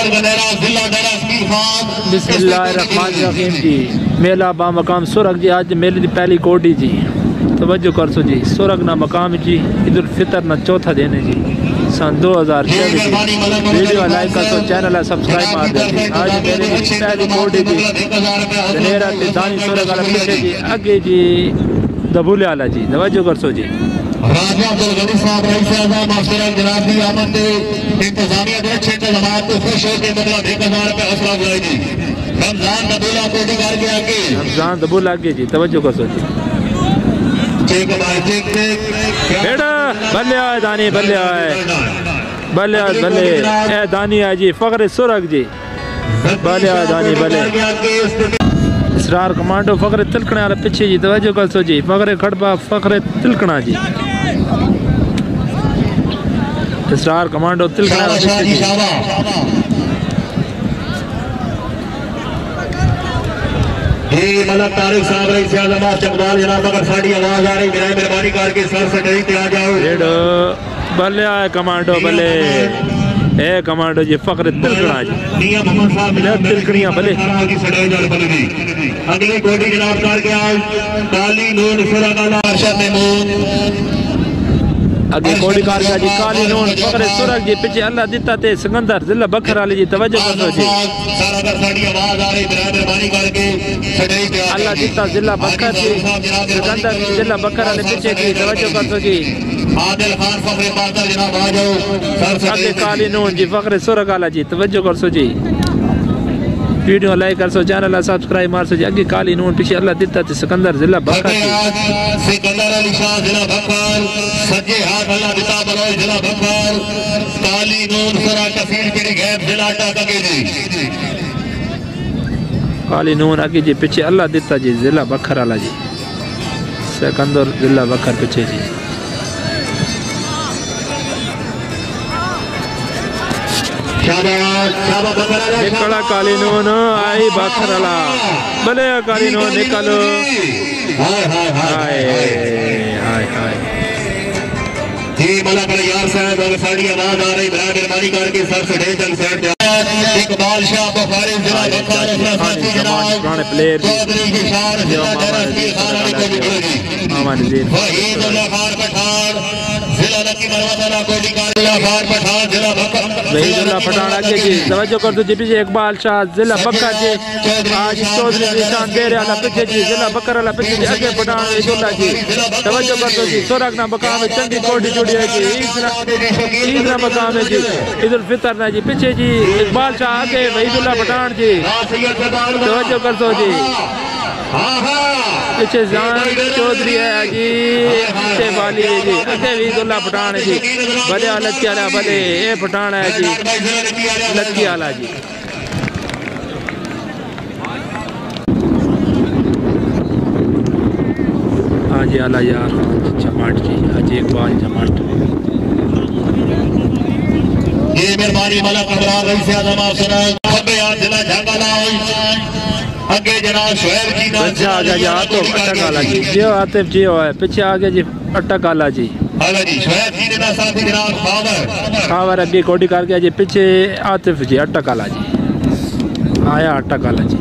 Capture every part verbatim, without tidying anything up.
बिस्मिल्लाहिर्रहमानिर्रहीम जी। मेला बा मकाम सुरग जी। आज मेले की पहली कोडी जी। तवज्जो कर सो जी। सुरग ना मकाम जी। ईद उल फितर ना चौथा दिन है जी सन दो हज़ार चौबीस जी। वीडियो लाइक कर सो, चैनल सब्सक्राइब मार दे जी। आज मेले की पहली कोडी जी। धनेरा ते दानी सुरग वाला पीछे जी, आगे जी दबूले वाला जी। तवज्जो कर सो जी। राजा अब्दुल गनी साहब रईस आज़म मास्टर जनाब की आमद से इंतजामिया दो छह जमात को खुश होकर बदला एक हजार रुपये हौसला अफजाई जी। रमजान दबूला कोडी कर के आगे रमजान दबूला आगे जी। तवज्जो कर सो जी। बेड़ा बल्ले आए दानी, बल्ले आए बल्ले आए बल्ले ए दानी आए जी। फखरे सुरग जी। बल्ले आए दानी बल्ले। इसरार कमांडो फखरे तिलकने वाले पीछे जी। तवज्जो कर सो जी। फखरे खड़बा फखरे तिलकना जी। इसरार कमांडो तिलकने वाले पीछे जी। मलक तारिक साहब रईस आज़म चकवाल जनाब, अगर साड़ी आवाज आ रही है मेहरबानी करके सर से डरी के आ जाओ। बल्ले आए कमांडो बल्ले ए कमांडो जी। फखरे तिलकना जी। तिलकनिया बल्ले अगली कोडी जनाब करके आज काली नून सुरगाला अरशद मेमून अगे कोडी कार का जी। काली नून फखरे सुरग जी। पीछे अल्लाह दिता ते सिकंदर जिला बखर वाले जी। तवज्जो कर सो जी। सारा अगर साड़ी आवाज आ रही मेहरबानी करके सड़ई पे अल्लाह दिता जिला बखर जी। सिकंदर जिला बखर वाले पीछे जी। तवज्जो कर सो जी। आदिल खान फखरे पाता जनाब आ जाओ सर से अगे काली नून जी। फखरे सुरग वाला जी। तवज्जो कर सो जी। वीडियो लाइक कर सो, चैनल सब्सक्राइब मार सो जी। अगे काली नून पीछे अल्लाह दिता ते सिकंदर जिला बखर जी। सिकंदर अली शाह जिला बखर सज्जे हाथ अल्लाह दिता बलोच जिला बखर काली नून सरा कफील पीड़ी गैप जिला टाका के जी। काली नून आगे जी। पीछे अल्लाह दिता जी जिला बखर वाला जी। सिकंदर जिला बखर पीछे जी। निकला काली नून आई बखर वाला भले काली नून निकलो। हाय हाय हाय हाय हाय मलक यार साहब अगर साड़ी आवाज आ रही मेहरबानी करके सर से ढेर जल साइड इकबाल शाह बुखारी जिला बखर साथी जनाब पुराने प्लेयर चौधरी किशान जिला दरअसल खान को निकलेगी अमन जी वहीद अल्लाह खान पठान जिला लकी मरवादा कोडी कारिया खान पठान जिला बखर वहीद अल्लाह पठान आगे जी। तवज्जो कर दो जी। पीछे इकबाल शाह जिला बखर जी। आज चौधरी निशान दे रहे वाला पीछे जी। जिला बखर वाला पीछे जी। आगे पठान वहीद अल्लाह जी। तवज्जो कर दो जी। सुरग ना मकाम में चंगी कोडी जुड़ी है जी। ईद ना मकाम है जी। ईद उल फितर ना जी। पीछे जी इकबाल शाह आगे वहीद अल्लाह पठान जी। तवज्जो कर दो जी। पीछे जान चौधरी है जी। पीछे वाली है जी। आगे वहीद अल्लाह पठान है जी। भले लक्की वाला भले ये पठान है जी। लक्की वाला जी। हाँ जी आला यार जमाट जी। आज इकबाल जमाट ये मेहरबानी मलक अबरार रईस आज़म सुना खब्बे हाथ जिला झांगाला अगे जनाब शुएब जी ना अच्छा आ गया जी। तो अटक वाला जी। जियो आतिफ जियो है पीछे आ गया जी। अटक वाला जी। हां जी शुएब जी ने ना साथी जनाब खावर खावर अगे कोडी कर गया जी। पीछे आतिफ जी। अटक वाला जी आया। अटक वाला जी।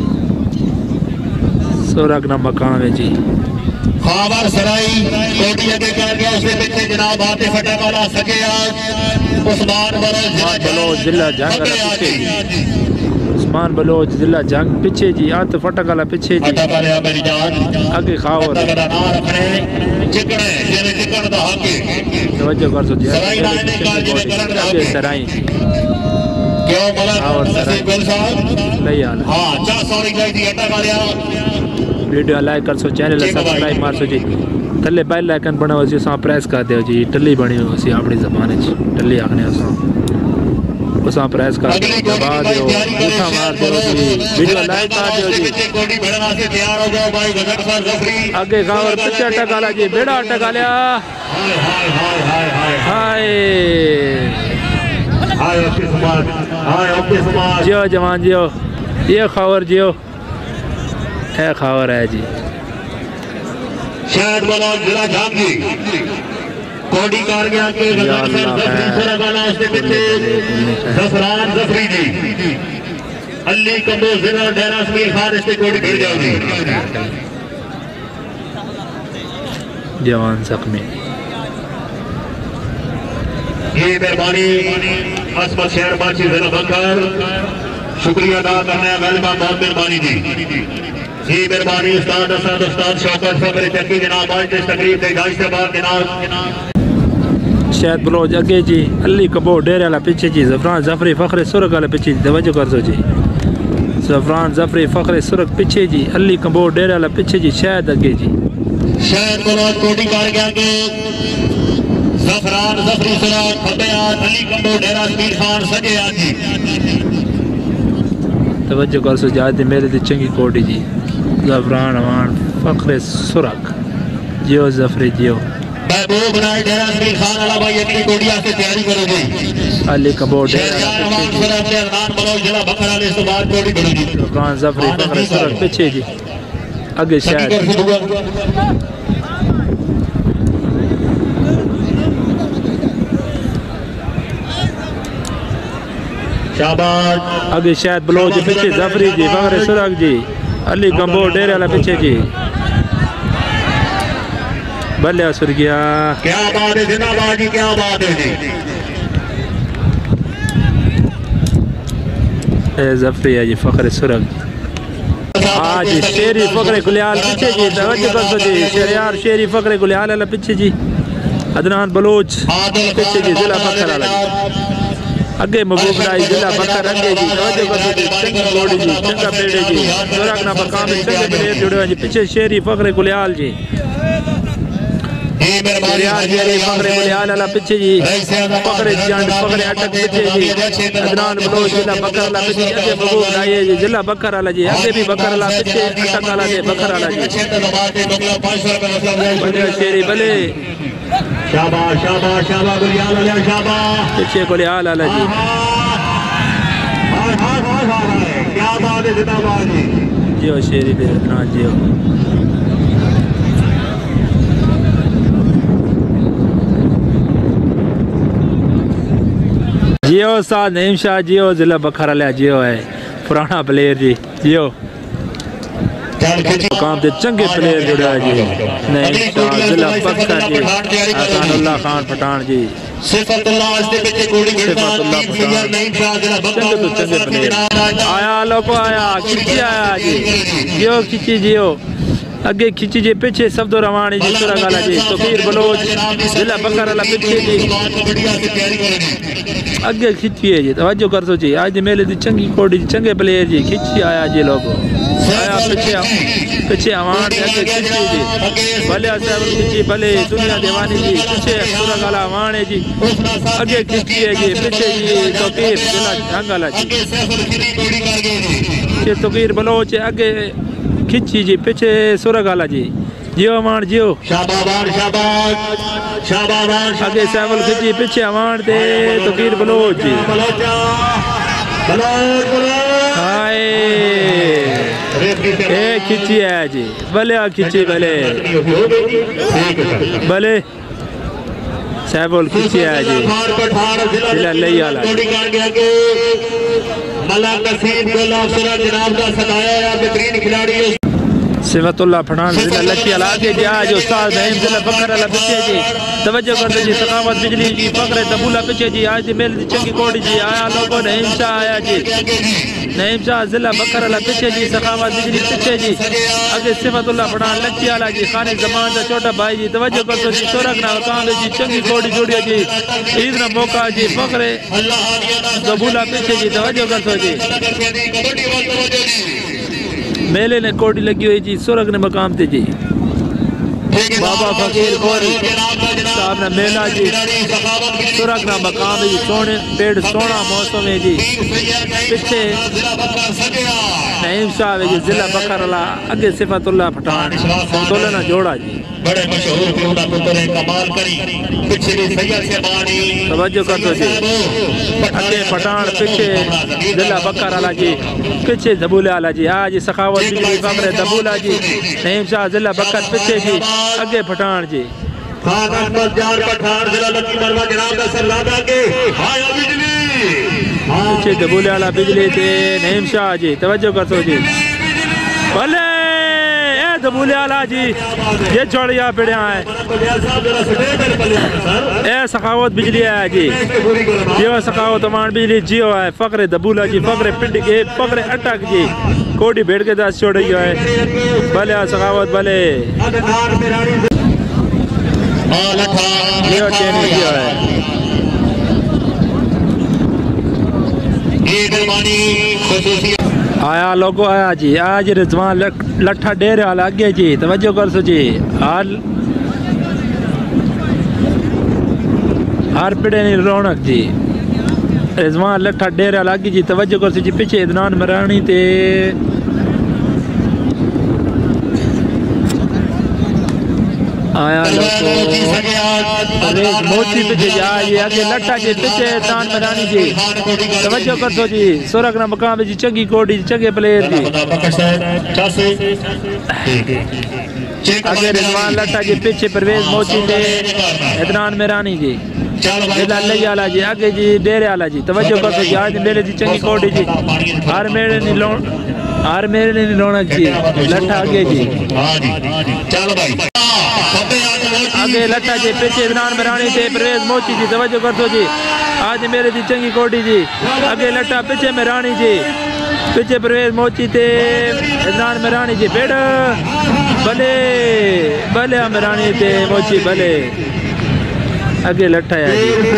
सुरग ना मकाम है जी। खावर सराई कोडी अगे कर गया उसके पीछे जनाब आतिफ अटक वाला सके आज उस्मान बलोच जिला जंग पीछे जी। उस्मान बलोच जिला जंग पीछे जी। आतिफ अटक वाला पीछे जी। आगे खावर तवज्जो कर सो जी। आगे सराई क्यों वीडियो लाइक कर सो, चैनल सब्सक्राइब मार सो जी। थले बेल आइकन बना हुआ सी प्रेस कर दो जी। टल्ली बनी हुई सी अपनी जबान टल्ली आखने उस प्रेस कर दो दबा दो बूठा मार दो जी। वीडियो लाइक कर दो जी। आगे खावर पीछे टकाला जी। बेड़ा टका लिया। हाय जियो जवान जियो। ये खावर जियो है खावर है जी। शायद जिला झांगी कोडी कार गया के गजान जफरी सरा गाना उसके पीछे जफरान जफरी जी अली कंबो जिला डेरा समीर खान इसके कोडी गिर जाओगी जवान जख्मी ये मेहरबानी असमत शहर बाची जिला बकर शुक्रिया अदा करने गलबा बहुत मेहरबानी जी जी मेहरबानी उस्ताद असद उस्ताद शौकत फकर चक्की जनाब आज इस तकरीब के इजाज़त के बाद जनाब शायद बलोच अगे जी अली कबो डेरे वाला पीछे जी जफरान जफरी फखरे सुरग वाला पीछे जी तवज्जो कर दो जी जफरान जफरी फखरे सुरग पीछे जी अली कबो डेरे वाला पीछे जी शायद अगे जी शायद बलोच कोटी कार गया के जफरान जफरी सुरग फतेहात अली कबो डेरा समीर खान सजे आज जी तवज्जो कर सो जाते मेरे दी चंगी कोटी जी जफरान अमान फखरे सुरग जियो जफरी जियो महबूब बनाए डेरा समीर खान वाला भाई अपनी कोडिया से तैयारी करोगे अली कबो डेरा जिला बकर वाले इस बात कोडी करोगी जफरान जफरी फखरे सुरग पीछे जी आगे शायद शाबाश आगे शायद बलोच पीछे जफरी जी फखरे सुरग जी अली कबो डेरे वाला पीछे जी बल्ले असुर गया क्या बात है जिंदाबाद जी क्या बात है जी ए जफरी है जी फखरे सुरग आज शेरी फखरे गुलियाल पीछे जी तवज्जो कर दो जी शरियार शेरी फखरे गुलियाल वाला पीछे जी अदनान बलोच पीछे जी जिला बकर वाला अगे महबूब नाई जिला बकर अगे जी तवज्जो कर दो जी चंगी कोड़ी जी चंगा पेड़े जी सुरग ना मकाम चंगे प्लेयर जुड़े जी पीछे शेरी फखरे गुलियाल जी शरियार शेरी फखरे गुलियाल वाला पीछे जी फखरे जंड फखरे अटक पीछे जी अदनान बलोच जिला बकर वाला पीछे अगे महबूब नाई जी जिला बकर वाला जी अगे भी बकर वाला पीछे अटक वाला जी बकर वाला जी बले शेरी बले शाबाश शाबाश शाबाश गुलियाल वाला शाबाश पीछे गुलियाल वाला जी क्या बात है जिंदाबाद जी जियो शेरी दे ना जियो जियो साथ नईम शाह जियो जिला बखर वाला जियो है पुराना प्लेयर जी जियो काम ते चंगे प्लेयर जुड़े जी नईम शाह जिला बखर जी हसानुल्लाह खान पठान जी सिफतुल्लाह इसके पीछे कोड़ी गिरता है नईम शाह जिला बखर चंगे तो चंगे प्लेयर आया लोगो आया खिची आया जी जियो खिची जियो अगे खिची जी पीछे सब दो रवानी जी सुरग वाला जी तफीर बलोच जिला बकर वाला पीछे जी अगे खिची है जी तवज्जो कर सो जी आज मेले दी चंगी कोडी चंगे प्लेयर जी खिची आया जी लोगो आया पीछे पीछे आवान अगे खिची जी भले साहब खिची भले दुनिया दीवानी जी पीछे सुरग वाला आवान है जी अगे खिची है जी पीछे जी तफीर जिला ढंग वाला जी ये तफीर बलोच अगे खिची जी पीछे सुरग वाला जी जियो अमान जियो शाबाश शाबाश शाबाश आगे सैवल खिची पीछे अमान दे तो गिर बलोच जी हाय ए खिची है जी भले आ खिची भले भले सैवल खिची है जी जिला लई वाला मलक नसीब गुलाब सुरा जनाब का सदाया या बेहतरीन खिलाड़ी सिफतुल्लाह फठान जिला लकी अलाके जी आज उस्ताद नईम जिला बकर वाला पीछे जी तवज्जो कर दो जी सखावत बिजली जी फखरे तबूला पीछे जी आज मेल दी चंगी कोड़ी जी आया लोगो नईम शाह आया जी नईम शाह जिला बकर वाला पीछे जी सखावत बिजली पीछे जी आगे सिफतुल्लाह फठान लकी वाला जी खाने जमान का छोटा भाई जी तवज्जो कर दो जी सोरग ना मकान जी चंगी कोड़ी जोड़ी जी ईद ना मौका जी फखरे तबूला पीछे जी तवज्जो कर दो जी मेले ने कोडी लगी हुई जी सुरग ने मकाम थे जी बाबा फकीर गोरी साहब ने मेला जी सुरग ना मकाम जी सोने पेड़ सोना मौसम है जी पीछे नईम साहब जी जिला बकरला अगे सिफतुल्लाह फठान दोलना जोड़ा जी बड़े मशहूर क्यों पुत्र कमाल करी पीछे भी सैयद से बानी तवज्जो कर दो जी अगे पठान पीछे जिला बकरला जी पीछे दबूला वाला जी आज सखावत बिजली फखरे दबूला जी नईम शाह जिला बकर पीछे जी अगे पठान जी खान अहमद जार पठान जिला लकी मरवा जनाब का सरदादा के आया बिजली पीछे दबूले वाला बिजली थे नईम शाह जी तवज्जो कर सो जी भले ए दबूले वाला जी ये छोड़िया पिड़िया है ए सखावत बिजली है जी जियो सखावत मान बिजली जियो है फकरे दबूला जी फकरे पिंड के फकरे अटक जी कोडी भेड़ के दस छोड़ है भले सखावत भले जियो चेनी जियो है आया लोगो आया जी आज रिजवान लट्ठा डेरे वाला आगे जी तवज्जो कर सो जी हाल हर पिड़े नी रौनक जी रिजवान लट्ठा डेरे वाला आगे जी तवज्जो कर सो जी पीछे इदनान मरानी ते आया लोगो मोती पीछे जा ये आगे लट्ठा जी पीछे तान मरानी जी तवज्जो कर सो जी सोरग ना मकाम जी चंगी कोडी चंगे प्लेयर जी आगे रिजवान लट्ठा जी पीछे परवेज मोची ते इदनान मेरानी जी अल्लाह आला जी आगे जी डेरे आला जी तवज्जो कर सो जी आज मेरे जी चंगी कोडी जी हर मेरे नी लो हर मेरे नी रौनक जी लट्ठा आगे जी आगे लट्ठा जी पीछे इदनान मेरानी ते परवेज मोची जी तवज्जो कर सो जी आज मेरे जी चंगी कोडी जी आगे लट्ठा पीछे मेरानी जी पीछे परवेज मोची ते इदनान मेरानी जी बेड़ भले भले मेरानी ते मोची भले आगे लट्ठा है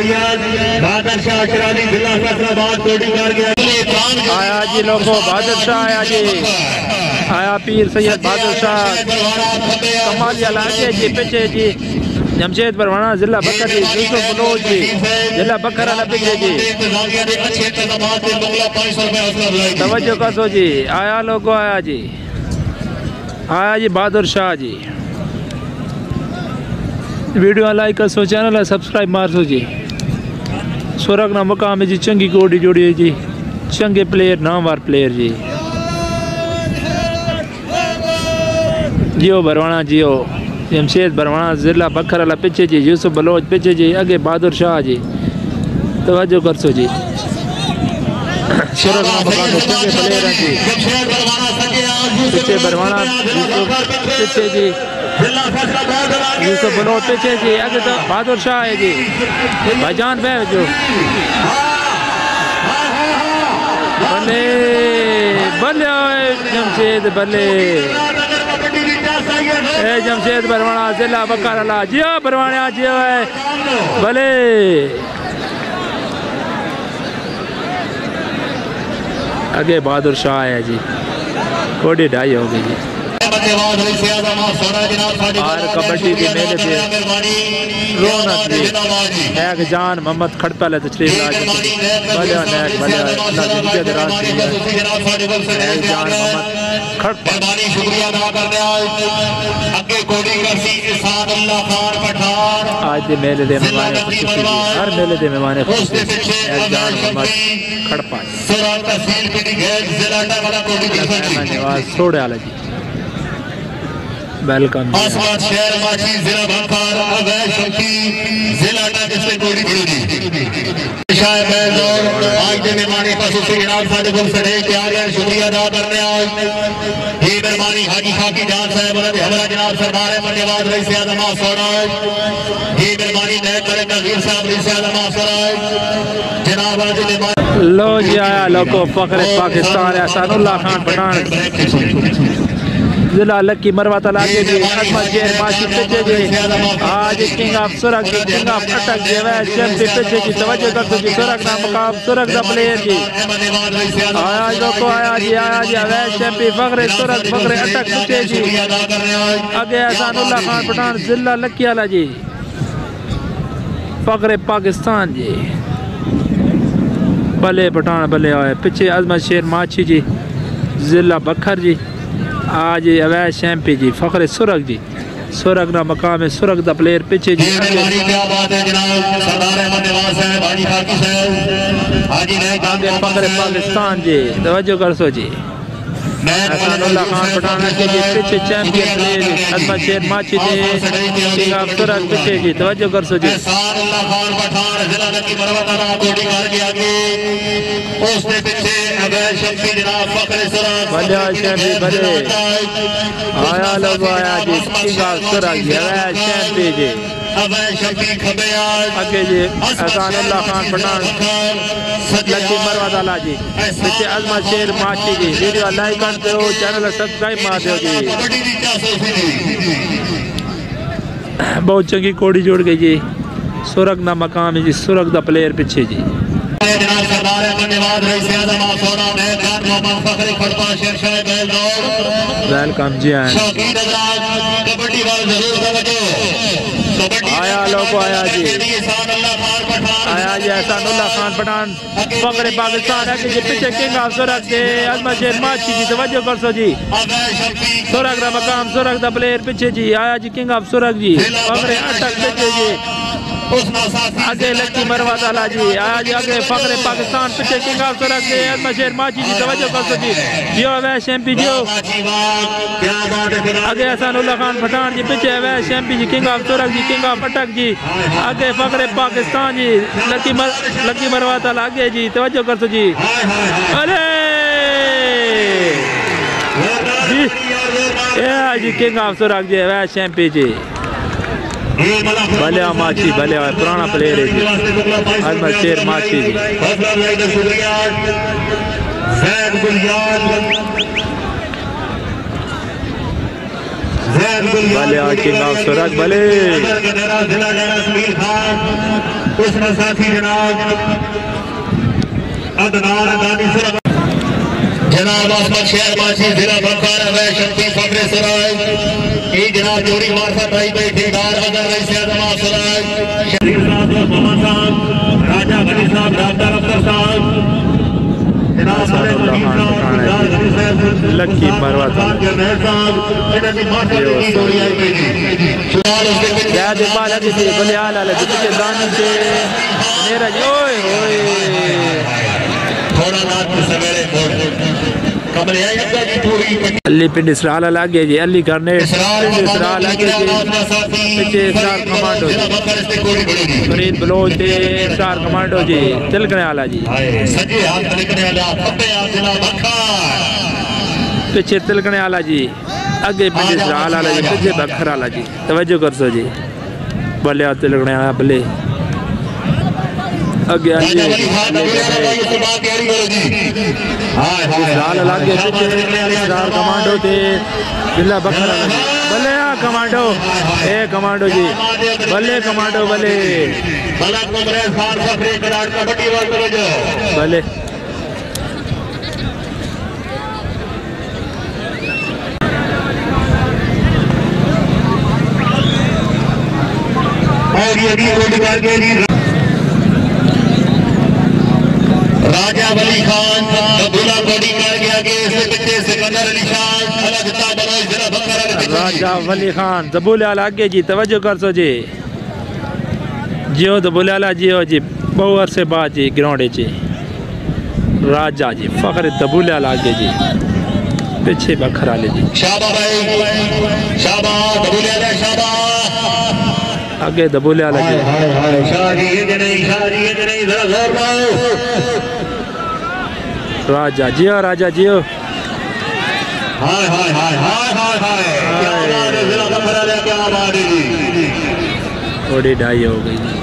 आया जी लोगों बहादुर शाह आया जी आया पीर सैयद बहादुर शाह कमालिया लागे जी पीछे जी जमशेद परवाना जिला बकर जी यूसुफ बलोच जी जिला बकर वाला पीछे जी तवज्जो कर सो जी आया लोगो आया जी आया जी बहादुर शाह जी वीडियो लाइक कर सो चैनल सब्सक्राइब मार सो जी सोरग ना मकाम जी चंगी कोडी जोड़ी है जी चंगे प्लेयर नामवार प्लेयर जी जियो बरवाना जियो जमशेद बरवाना जिला बखर वाला पीछे जी यूसुफ बलोच पीछे जी आगे बहादुर शाह जी तवज्जो कर सो जी सोरग ना मकाम चंगे प्लेयर हैं जी पीछे बरवाना पीछे जी यूसुफ बलोच पीछे जी आगे तो बहादुर शाह है जी भाईजान भाई जो भले भले जमशेद भले ए जमशेद बरवाना जिला बकाराला जियो बरवाना जियो है भले आगे बहादुर शाह है जी कोडी ढाई हो गई जी और कबड्डी के मेले पे रौनक जी एक जान मोहम्मद खड़पा ले तशरीफ लाए भले नेक भले अल्लाह जिंदगी दे रास्ते एक जान मोहम्मद खड़पा शुक्रिया अदा करते हैं आगे कोडी करसी इरशाद अल्लाह खान पठान आज दे मेले दे मेहमान हर मेले दे मेहमान एक जान मोहम्मद खड़पा सुरा तहसील पिंडी गेट जिला टावला कोडी करसी धन्यवाद सोड़े वाला जी वेलकम आसमान शहर माची जिला बंकार अवैध शक्ति जिला टाक से कोडी बिड़ूदी शायद जो आज के मेहमानी पासों से जनाब साडे को सड़े तैयार है शुक्रिया अदा करने आज ये मेहमानी हाजी खाकी जान साहब और हमारा जनाब सरदार है धन्यवाद रईस आजम स्वराज ये मेहमानी नए करे तगीर साहब रईस आजम स्वराज जनाब आज मेहमान लो जी आया लोगों फखरे पाकिस्तान एहसानुल्लाह खान पठान जिला लकी मरवा तलाके जी अजमत जेर माशी पीछे जी आज किंग ऑफ सुरग जी किंग ऑफ अटक जी वह चैंपियन पीछे जी तवज्जो कर सो जी सुरग ना मकाम सुरग दा प्लेयर जी आया लोगो आया जी आया जी वह चैंपियन फखरे सुरग फखरे अटक पीछे जी आगे एहसानुल्लाह खान पठान जिला लकी वाला जी फखरे पाकिस्तान जी भले पठान भले आए पीछे अजमत शेर माछी जी जिला बखर जी आज अवैध शैम्पी जी फखरे सुरग जी सुरग ना मकाम है सुरग दा प्लेयर पीछे जी आगे फखरे पाकिस्तान जी तवज्जो कर सो जी एहसानुल्लाह खान पठाना के जी पीछे चैंपियन प्लेयर अजमत शेर माची थे किंग ऑफ सुरग पीछे जी तवज्जो कर सो जी एहसानुल्लाह खान पठान जिला की मरवत अला कोडी कर के आगे उसके पीछे अवैध शक्ति जनाब फखर सुरग भले चैंपियन भले आया लोग आया जी किंग ऑफ सुरग जी अवैध चैंपियन जी अवैध शक्ति खबेयार आगे जी एहसानुल्लाह खान पठान लकी मरवत अला जी पीछे अजमत शेर माची जी वीडियो लाइक कर दो चैनल सब्सक्राइब मार दो जी बहुत चंगी कोड़ी जोड़ गई जी सुरग ना मकाम है जी सुरग दा प्लेयर पीछे जी जनाब सरदार धन्यवाद रईस आजम सोना मैदान मोहम्मद फखरी खड़पा शेरशाह बेलदौर वेलकम जी आए शौकीन हजरात कबड्डी वाल जरूर तवज्जो आया लोगो आया जी आया जी एहसानुल्लाह खान पठान फखरे पाकिस्तान है कि पीछे किंग ऑफ सुरग के अजमत शेर माची जी तवज्जो कर सो जी सुरग दा मकाम सुरग दा प्लेयर पीछे जी आया जी किंग ऑफ सुरग जी फखरे अटक पीछे जी आगे लकी मरवत अला जी आया जी आगे फखरे पाकिस्तान पीछे किंग ऑफ सुरग के अजमत शेर माची जी तवज्जो कर सो जी जियो अवैध शैम्पी जियो आगे एहसानुल्लाह खान पठान जी पीछे अवैध शैम्पी जी किंग ऑफ सुरग जी किंग ऑफ अटक जी आगे फखरे पाकिस्तान जी लकी मर लकी मरवत अला आगे जी तवज्जो कर सो जी अरे जी ये जी किंग ऑफ सुरग जी अवैध शैम्पी जी भले माची भले पुराना प्लेयर है जी अजमत शेर माची जी भले किंग ऑफ सुरग भले साथी जनाब अदनान दानी सुरग जनाब अहमद शेर माची जिला बंकार अवैध शक्ति फखरे सुरग ये जनाब जोड़ी मार्फत आई बैठेदार अगर रईस आजम सुरग शरीफ साहब मोहम्मद साहब राजा गनी साहब राजा अख्तर साहब जनाब लकी मरवत भले हाल हाल पीछे दानी से मेरा जी ओए होए थोड़ा रात सवेरे अली पिंड इसराल लागे जी अली करने इसराल लागे जी पीछे स्टार कमांडो जी फरीद बलोच दे स्टार कमांडो जी तिलकने वाला जी पीछे तिलकने वाला जी आगे पिंड इसराल वाला जी पीछे बखर वाला जी तवज्जो कर सो जी भले तिलकने वाला भले आगे लागे स्टार कमांडो थे जिला बखर भले आ कमांडो ए कमांडो जी भले कमांडो भले भले और ये भी राजा वली खान अब्दुल्ला कोडी कर गया के इससे पीछे सिकंदर अली खान अलग ताबरोज जिला बकर राजा वली खान जबूल आगे जी तवज्जो कर सो जी जियो जबूल आला जियो जी बहु अरसे बाद जी ग्राउंड जी राजा जी फखर जबूल आगे जी पीछे बखर आले जी शाबा भाई शाबा जबूल आला शाबा आगे जबूल आला जी शादी ये नहीं शादी ये नहीं जरा जोर मारो राजा जियो राजा जियो हाय हाय हाय हाय हाय हाय क्या बात है जिला बखरा ले क्या बात है जी थोड़ी ढाई हो गई जी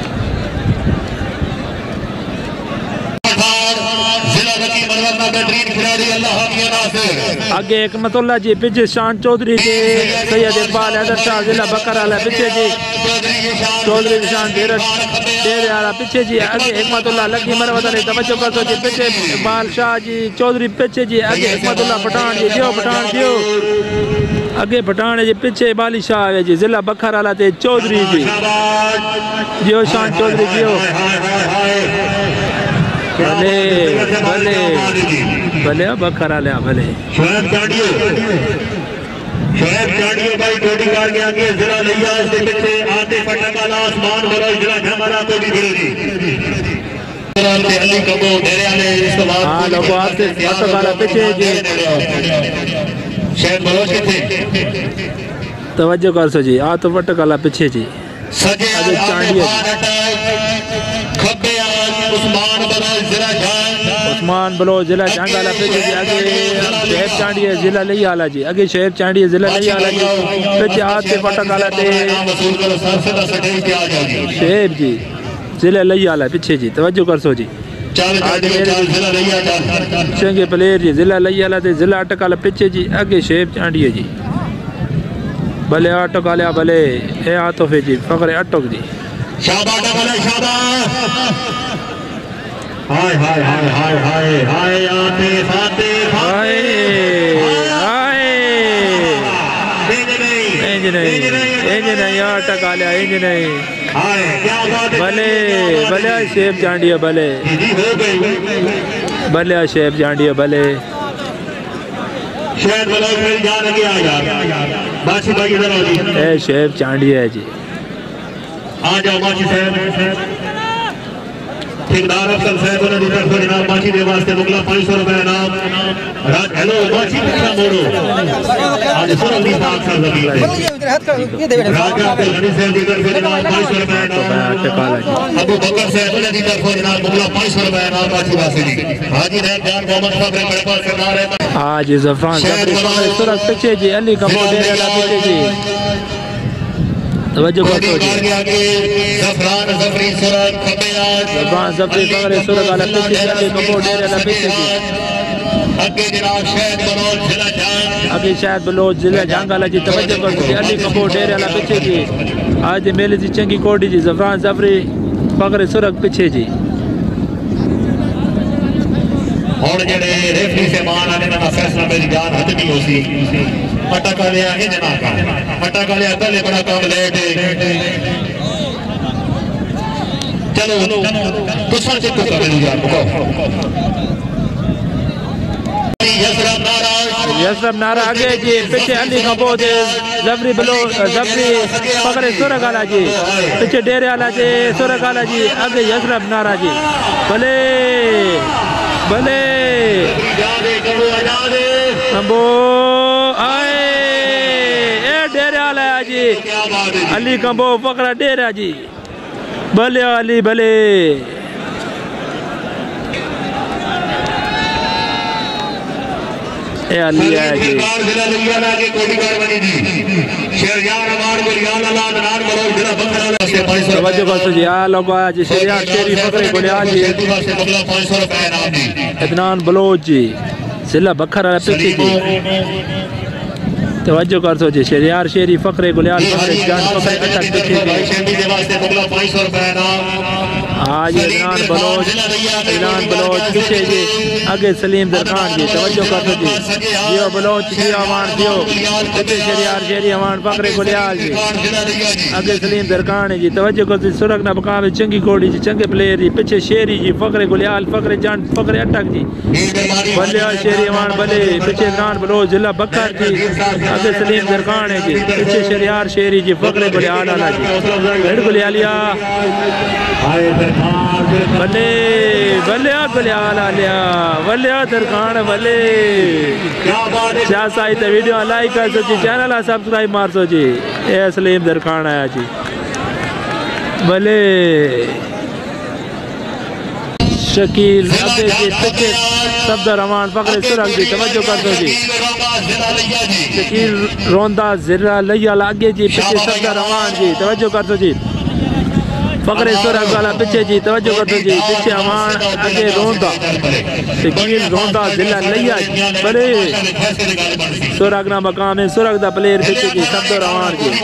जिला की मरवत बेहतरीन खिलाड़ी अल्लाह की नासिर आगे एक मतुल्ला जी पीछे शान चौधरी के सैयद इकबाल हैदर शाह जिला बकर वाला पीछे जी चौधरी शान धीरज तेरे वाला पीछे जी आगे हिकमतुल्लाह लकी मरवत ने तवज्जो कर जी पीछे इकबाल शाह जी चौधरी पीछे जी आगे हिकमतुल्लाह पठान जी दियो पठान दियो आगे पठान जी पीछे बाली शाह है जी जिला बकर वाला ते चौधरी जी जियो शान चौधरी जियो भले भले भले बकर वाले भले शोएब चाडियो शोएब चाडियो भाई कोडी कार के आगे जिला लिया इसके पीछे आते पटक वाला आसमान वाला जिला झमरा कोडी खड़ी अली कबो डेरे वाले इस तो बाद हां लोगो आते अटक वाला पीछे जी शायद बलोच किथे तवज्जो कर सो जी आ तो अटक वाला पीछे जी सजे अबे चांडिया खब्बे उस्मान बलोच जिला जान उस्मान बलोच जिला जंग वाला पीछे जी आगे शेब चांडिया जिला लई आला जी आगे शेब चांडिया जिला लई आला जी पीछे आते अटक वाला ते शेब जी जिला लई आला पीछे जी तवज्जो कर सो जी चंगे प्लेयर जी जिला लई आला ते जिला अटक वाला पीछे जी आगे शेब चांडिया जी भले अटक आलिया भले ए आतोफे जी फखरे अटक जी शाबाश भले शाबाश हाय हाय हाय हाय हाय हाय आते फाते हाय हाय इंज नहीं इंज नहीं अटक आलिया इंज नहीं हाय क्या बात है भले भले शेब चांडिया भले हो गई भले शेब चांडिया भले शायद बलोच मेरी जान लगी आ यार बादशाह भाई इधर आओ जी ए शेब चांडिया है जी आ जाओ बादशाह साहब ठेकेदार अफसर साहब उन्होंने दी तरफ जनाब बादशाह दे वास्ते मुगला पाँच सौ रुपए इनाम राज हेलो बादशाह कितना मोड़ो आज सुनो दी साहब सर लगी है राजा अब्दुल गनी साहब दी तरफ जनाब पाँच सौ रुपए इनाम अबू बकर साहब उन्होंने दी तरफ जनाब मुगला पाँच सौ रुपए इनाम बादशाह वास्ते जी हाजी नायब जान मोहम्मद साहब रे बड़े पास सरदार है आज जफरान जफरी सुरत पीछे जी अली कबो डेरे वाला पीछे जी तवज्जो करो जी जफरान जफरी सुरत खबे आज जफरान जफरी फखरे सुरत वाला पीछे जी अली कबो डेरे वाला पीछे जी अगे जनाब शायद बलोच जिला जान अगे शायद बलोच जिला जंग वाला जी तवज्जो करो जी अली कबो डेरे वाला पीछे जी आज मेले जी चंगी कोडी जी जफरान जफरी फखरे सुरत पीछे जी और जेडे रेफरी से मान आने ना फैसला मेरी जान हद भी होसी अटक लिया है जना का अटक लिया पहले बड़ा काम लेट चलो दूसरा से कुछ कर लिया यसरब नारा यसरब नारा आगे जी पीछे अली कबो दे जफरी बलो जफरी पकड़े सुरग वाला जी पीछे डेरे वाला जी सुरग वाला जी आगे यसरब नारा जी भले भले कंबो आए ए डेरे वाला जी अली कंबो पकड़ा डेरा जी भले अली भले ए अली है जी जिला लुधियाना के कोडीगार बनी जी शेरयार अवार्ड गुलियान अल्लाह नार बलो जिला बखरा से पाँच सौ तवज्जो कर जी आ लोग आज शेरयार शेरी फकरे गुलियान जी से बगला पाँच सौ रुपए इनाम जी इदनान बलोच जी जिला बखरा पीछे जी तवज्जो कर जी शेरयार शेरी फकरे गुलियान फकरे जान फकरे अटक पीछे जी शेंडी के वास्ते बगला पाँच सौ रुपए इनाम आज इदनान बलोच इदनान बलोच पीछे जी आगे सलीम दरखान जी तवज्जो कर जी जियो बलोच जी अवान जियो पीछे शेरयार शेरी अवान फकरे गुलियान जी आगे सलीम दरखान जी तवज्जो कर सुरग ना बकाम चंगी कोड़ी जी चंगे प्लेयर जी पीछे शेरी जी फकरे गुलियाल फकरे जान फकरे अटक जी भले शेरी अवान भले पीछे इदनान बलोच जिला बकर जी आगे सलीम दरखान है जी पीछे शेरयार शेरी जी फकरे गुलियाल आला जी हेड गुलियालिया भले भले गुलियाल आलिया भले दरखान भले शाह साई ते वीडियो लाइक कर सो जी चैनल सब्सक्राइब मार सो जी ए सलीम दरखान आया जी भले शकील अबे जी पीछे शब्द रमान फकरे सुरग जी तवज्जो कर दो जी शकील रोंदा जिला लैया आगे जी पीछे शब्द रमान जी तवज्जो कर दो जी फकरे सुरग वाला पीछे जी तवज्जो कर दो जी पीछे अमान आगे रोंदा शकील रोंदा जिला लैया भले सुरग ना मकाम है सुरग दा प्लेयर पीछे जी शब्द रमान जी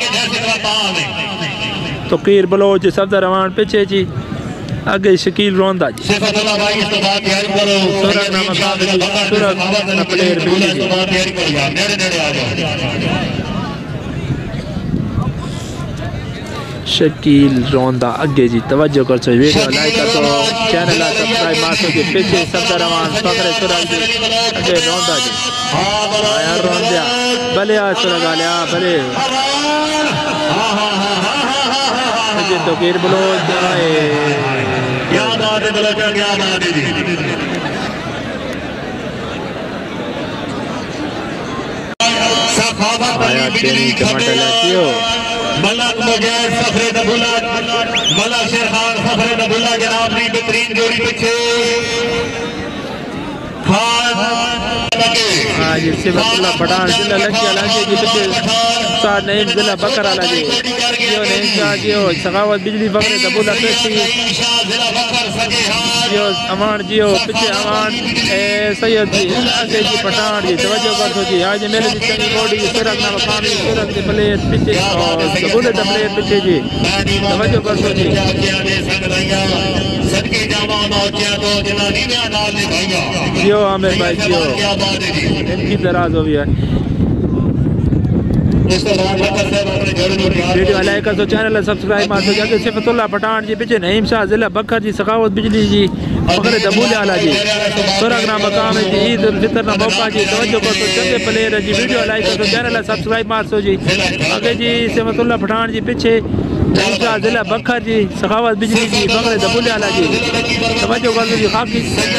तो कीर बलोच शब्द रमान पीछे जी आगे शकील रोंदा जी सुरग ना मकाम जी सुरग ना प्लेयर पीछे जी शकील रोंदा आगे जी तवज्जो कर सो वीडियो लाइक कर सो चैनल सब्सक्राइब मार सो जी पीछे शब्द रमान फकरे सुरग जी आगे रोंदा जी आया रोंदा भले आ सुरग आलिया भले जी तो कीर बलोच बात है बलोचा क्या बात है जी सखावत अली बिजली खबेला मलक मुगैर फखरे दबुला मलक शेर खान फखरे दबुला जनाब की बेहतरीन जोड़ी पीछे खान हाँ जी सिबतुल्लाह पठान जिला लकी लांचे जी पीछे साथ नईम जिला बकर आला जी यो नईम शाह जियो सखावत बिजली फखरे दबुला पेशी जियो अमान जियो पीछे अमान ए सैयद जी आगे जी पठान जी तवज्जो कर सो जी आज मेरे जी चंगी बॉडी सिरक ना मकामी सिरक के प्लेट पीछे और दबुले द प्लेट पीछे जी तवज्जो कर सो जी सदके जावा मौतिया तो जनानी में नाल निभाइया जियो आमिर भाई जियो इनकी दराज हो गया वीडियो लाइक कर दो चैनल सब्सक्राइब मार दो जल्दी सिफतुल्लाह पठान जी पीछे नईम शाह जिला बकर जी सखावत बिजली जी फखरे दबूले आला जी सुरग ना मकाम जी ईद उल फितर ना मौका जी तवज्जो कर दो चंगे प्लेयर जी वीडियो लाइक कर दो चैनल सब्सक्राइब मार दो जी आगे जी सिफतुल्लाह पठान जी पीछे नईम शाह जिला बकर जी सखावत बिजली जी फखरे दबूले आला जी तवज्जो कर दो जी खाकी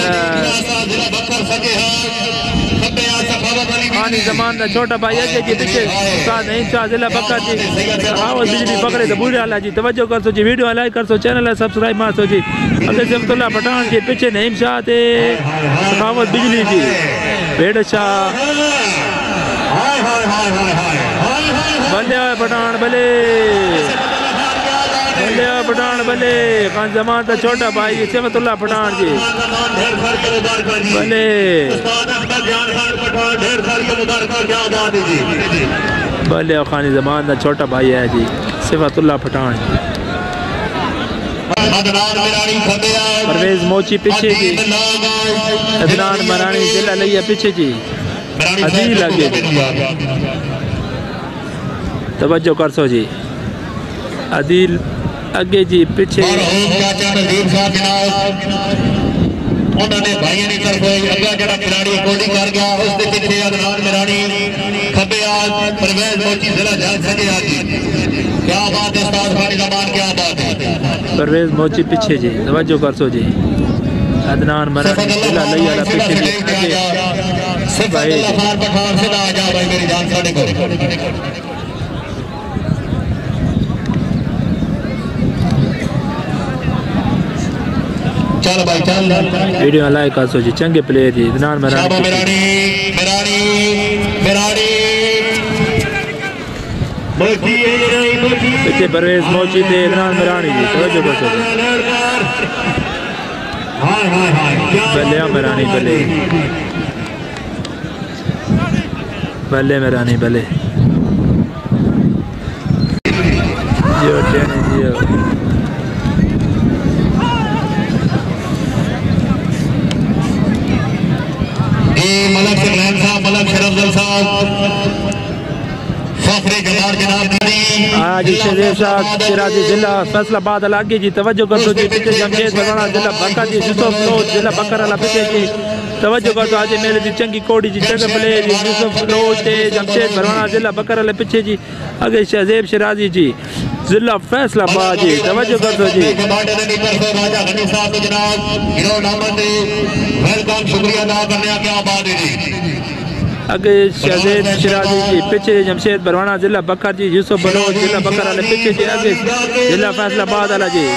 खानी जमान का छोटा भाई अजय जी पीछे नहीं शाह जिला बकर जी सखावत बिजली फखरे दबूले आला जी तवज्जो कर सो जी वीडियो लाइक कर सो चैनल सब्सक्राइब मार सो जी अगे सिफतुल्लाह पठान जी पीछे नईम शाह ते सखावत बिजली जी भेड़ शाह बल्ले पठान भले बल्ले पठान भले खान जमान का छोटा भाई सिफतुल्लाह पठान जी भले भले खानी जमान का छोटा भाई है जी सिफतुल्लाह पठान परवेज मोची पीछे जी अदनान मरानी जिला लिया पीछे जी अदील आगे तवज्जो कर सो जी अदील अगे जी पीछे उन्होंने भाइयों की तरफ अगला जरा खिलाड़ी कोडी कर गया उसके पीछे अदनान मरानी खब्बे आज परवेज मोची जिला जान सके आज क्या बात है उस्ताद भाई जमान क्या बात है परवेज मोची पीछे जी तवज्जो कर सो जी अदनान मरानी जिला लई वाला पीछे जी सब भाई पठान से आ जा भाई मेरी जान साडे को चल भाई चल वीडियो लाइक कर सो जी चंगे प्लेयर जी अदनान मरानी मरानी मरानी मरानी मोची पीछे परवेज मोची थे अदनान मरानी जी तवज्जो कर सो हाय हाय हाय बल्ले मरानी बल्ले बल्ले मरानी बल्ले जियो टेने जियो मलक शरफल साहब मलक शरफल साहब फखरे जमाल जनाब आज शेर शाह सिराजी जिला फैसलाबाद इलाके जी तवज्जो कर दो जी पीछे जमशेद बरवाना जिला बकर जी यूसुफ लोज जिला बकर वाला पीछे जी तवज्जो कर दो आज मेरे जी चंगी कोडी जी चंगे प्ले जी यूसुफ लोज ते जमशेद बरवाना जिला बकर वाला पीछे जी आगे शहजेब शिराजी जी जिला फैसलाबाद जी तवज्जो कर दो जी वेलकम शुक्रिया अदा करने क्या बात है जी आगे शहजेब शिराजी जी पीछे जमशेद बरवाना जिला बकर जी यूसुफ बलोच जिला बकर वाले पीछे जी आगे जिला फैसलाबाद वाला जी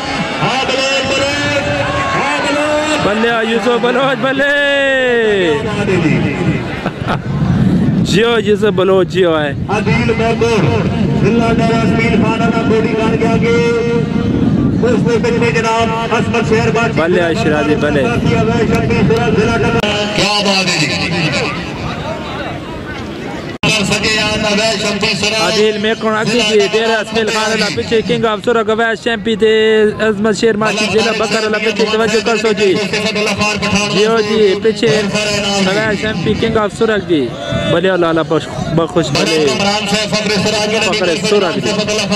बल्ले यूसुफ बलोच बल्ले जियो यूसुफ बलोच जियो है बल्ले शिराजी बल्ले क्या बात है आदिल में कौन आगे जी डेरा अस्मिल खान अल्लाह पीछे किंग ऑफ सुरा गवैश चैंपी थे अजमत शेर माची जिला बकर अल्लाह पीछे तवज्जो कर सो जी जियो जी पीछे गवैश चैंपी किंग ऑफ सुरा जी भले अल्लाह बखुश भले फखरे सुरा जी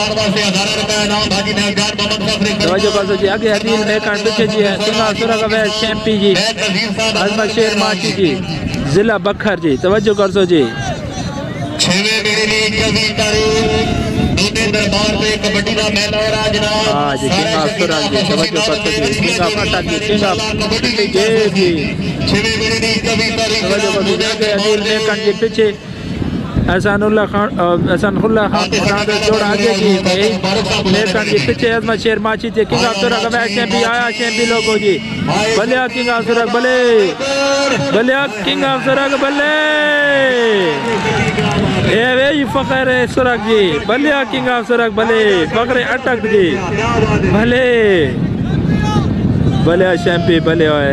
तवज्जो कर सो जी आगे आदिल में कौन पीछे जी है किंग ऑफ सुरा गवैश चैंपी जी अजमत शेर माची जी जिला बकर जी तवज्जो कर सो जी छवे मेरे लिए के दरबार पे कबड्डी का मेला हो रहा जनाब। हां जी किंग ऑफ सुरग जी तवज्जो कर सकते king of Attock ji king of kabaddi जी जी छवे मेरे दी कभी तारीख तवज्जो कर सकते अमीर ने कन जी पीछे एहसानुल्लाह खान एहसानुल्लाह खान पठान दे जोड़ आगे जी ने कन जी पीछे अजमत शेर माची थे किंग ऑफ सुरग का चैंपियन आया चैंपियन लोगो जी भले किंग ऑफ सुरग भले भले किंग ऑफ सुरग भले ए वे फखर सुरग जी भले किंग ऑफ सुरग भले फखर अटक जी भले भले चैंपियन भले है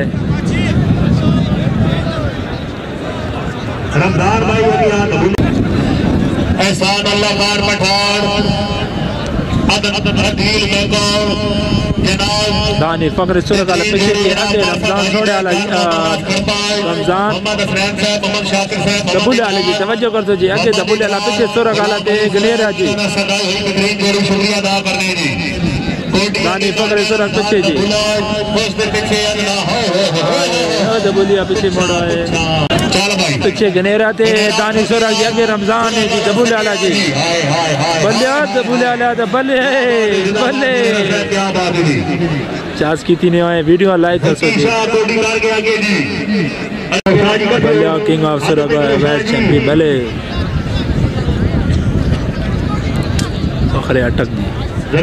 रमजान भाई एहसान अल्लाह खान पठान अदद अदील मेको जनाब दानी फखर सुरग वाला पीछे के आगे रमजान छोड़े वाला रमजान मोहम्मद अफरान साहब मोहम्मद शाकिर साहब दबुल वाले जी तवज्जो कर दो जी आगे दबुल वाला पीछे सुरग वाला ते गनेरा जी शुक्रिया अदा करने जी दानी फखर सुरग पीछे जी उसके पीछे अल्लाह दबुलिया पीछे मोड़ा है चल भाई पीछे गनेरा थे दानी सुरग जी आगे रमजान है जी दबुल वाला जी बल्ले दबुल वाला तो बल्ले बल्ले क्या बात है जी चास की तीन आए वीडियो लाइक कर सो जी कोडी करके आगे जी बल्ले किंग ऑफ सुरग वेस्ट चैंपियन भले फखरे अटक जी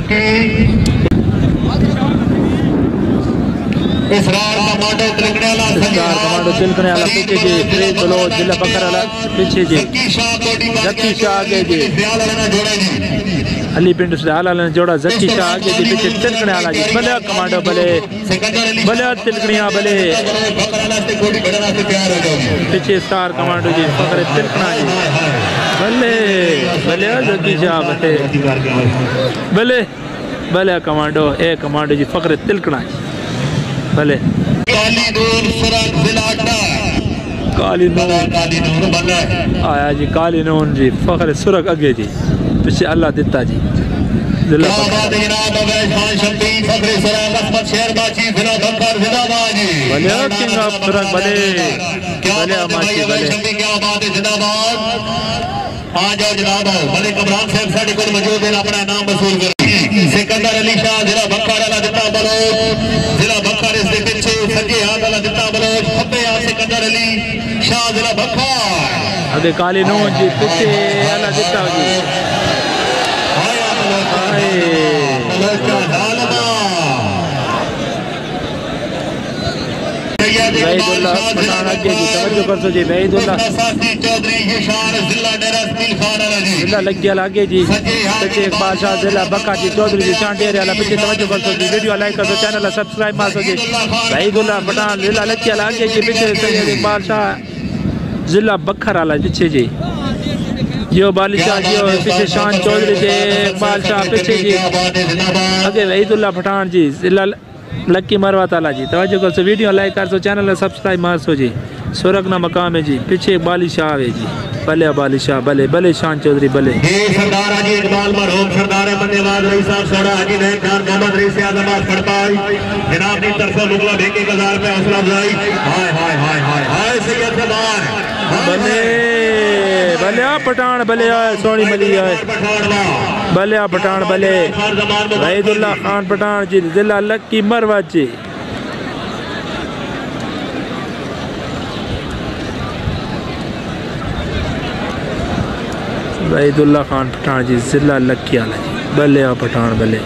इसरार कमांडो तिलकने वाला इसरार कमांडो तिलकने वाला पीछे जी फ्रेज बलोच जिला बकर वाला पीछे जी जक्की शाह आगे जी अली पिंड से आला ने जोड़ा जक्की शाह आगे जी पीछे तिलकने वाला जी भले कमांडो भले भले तिलकनिया भले पीछे स्टार कमांडो जी फखरे तिलकना जी भले भले जक्की शाह भले भले भले कमांडो ए कमांडो जी फखरे तिलकना जी भले काली नूर सुरग जिला अड्डा काली नूर काली नूर भले आया जी काली नूर जी फखर सुरग अगे जी पीछे अल्लाह दिता जी जिला जनाब खान शब्दी फखर सुरग असमत शेर बाची जिला बकर जिंदाबाद जी भले किंग ऑफ सुरग भले भले अमाची भले क्या बात है जिंदाबाद आ जाओ जनाब भले कमरान साहब साडे कोल मौजूद है अपना नाम वसूल कर सिकंदर अली शाह जिला बकर वाला दिता बलोच जिला बकर इसके पीछे सज्जे हाथ वाला दिता बलोच खब्बे हाथ सिकंदर अली शाह जिला बकर अगे काली नूर जी पीछे अल्लाह दिता जी आया बलोच बलोच का जालमा वहीदुल्लाह पठान आगे जी तवज्जो कर सो जी वहीदुल्लाह चौधरी ये शान जिला डेरा दिल खान वाला जी जिला लग गया लागे जी पीछे एक बादशाह जिला बक्का जी चौधरी जी शान डेरे वाला पीछे तवज्जो कर सो जी वीडियो लाइक कर सो चैनल सब्सक्राइब मार सो जी वहीदुल्लाह पठान जिला लग गया लागे जी पीछे सैयद एक बादशाह जिला बखर वाला पीछे जी यो बादशाह जी और पीछे शान चौधरी जी बादशाह पीछे जी आगे वहीदुल्लाह पठान जी जिला लक्की मरवा ताला जी तवज्जो कर सो वीडियो लाइक कर सो चैनल सब्सक्राइब मार सो जी सुरग ना मकाम है जी पीछे बादशाह है जी भले बादशाह भले भले शान चौधरी भले ये सरदार हाजी इकबाल मरहूम सरदार बंदेवाद रईस साहब सोड़ा हाजी नईम खान मोहम्मद रईस आजमाबाद खड़पाई जनाब की तरफ से मुगला भेके एक हजार रुपए हौसला अफजाई हाय हाय हाय हाय हाय सैयद सरदार भले भले पठान भले आए सोनी मली आए भले पठान भले वहीदुल्लाह खान पठान जी जिला लक्की मरवा जी वहीदुल्लाह खान पठान जी जिला लक्की वाला जी भले पठान भले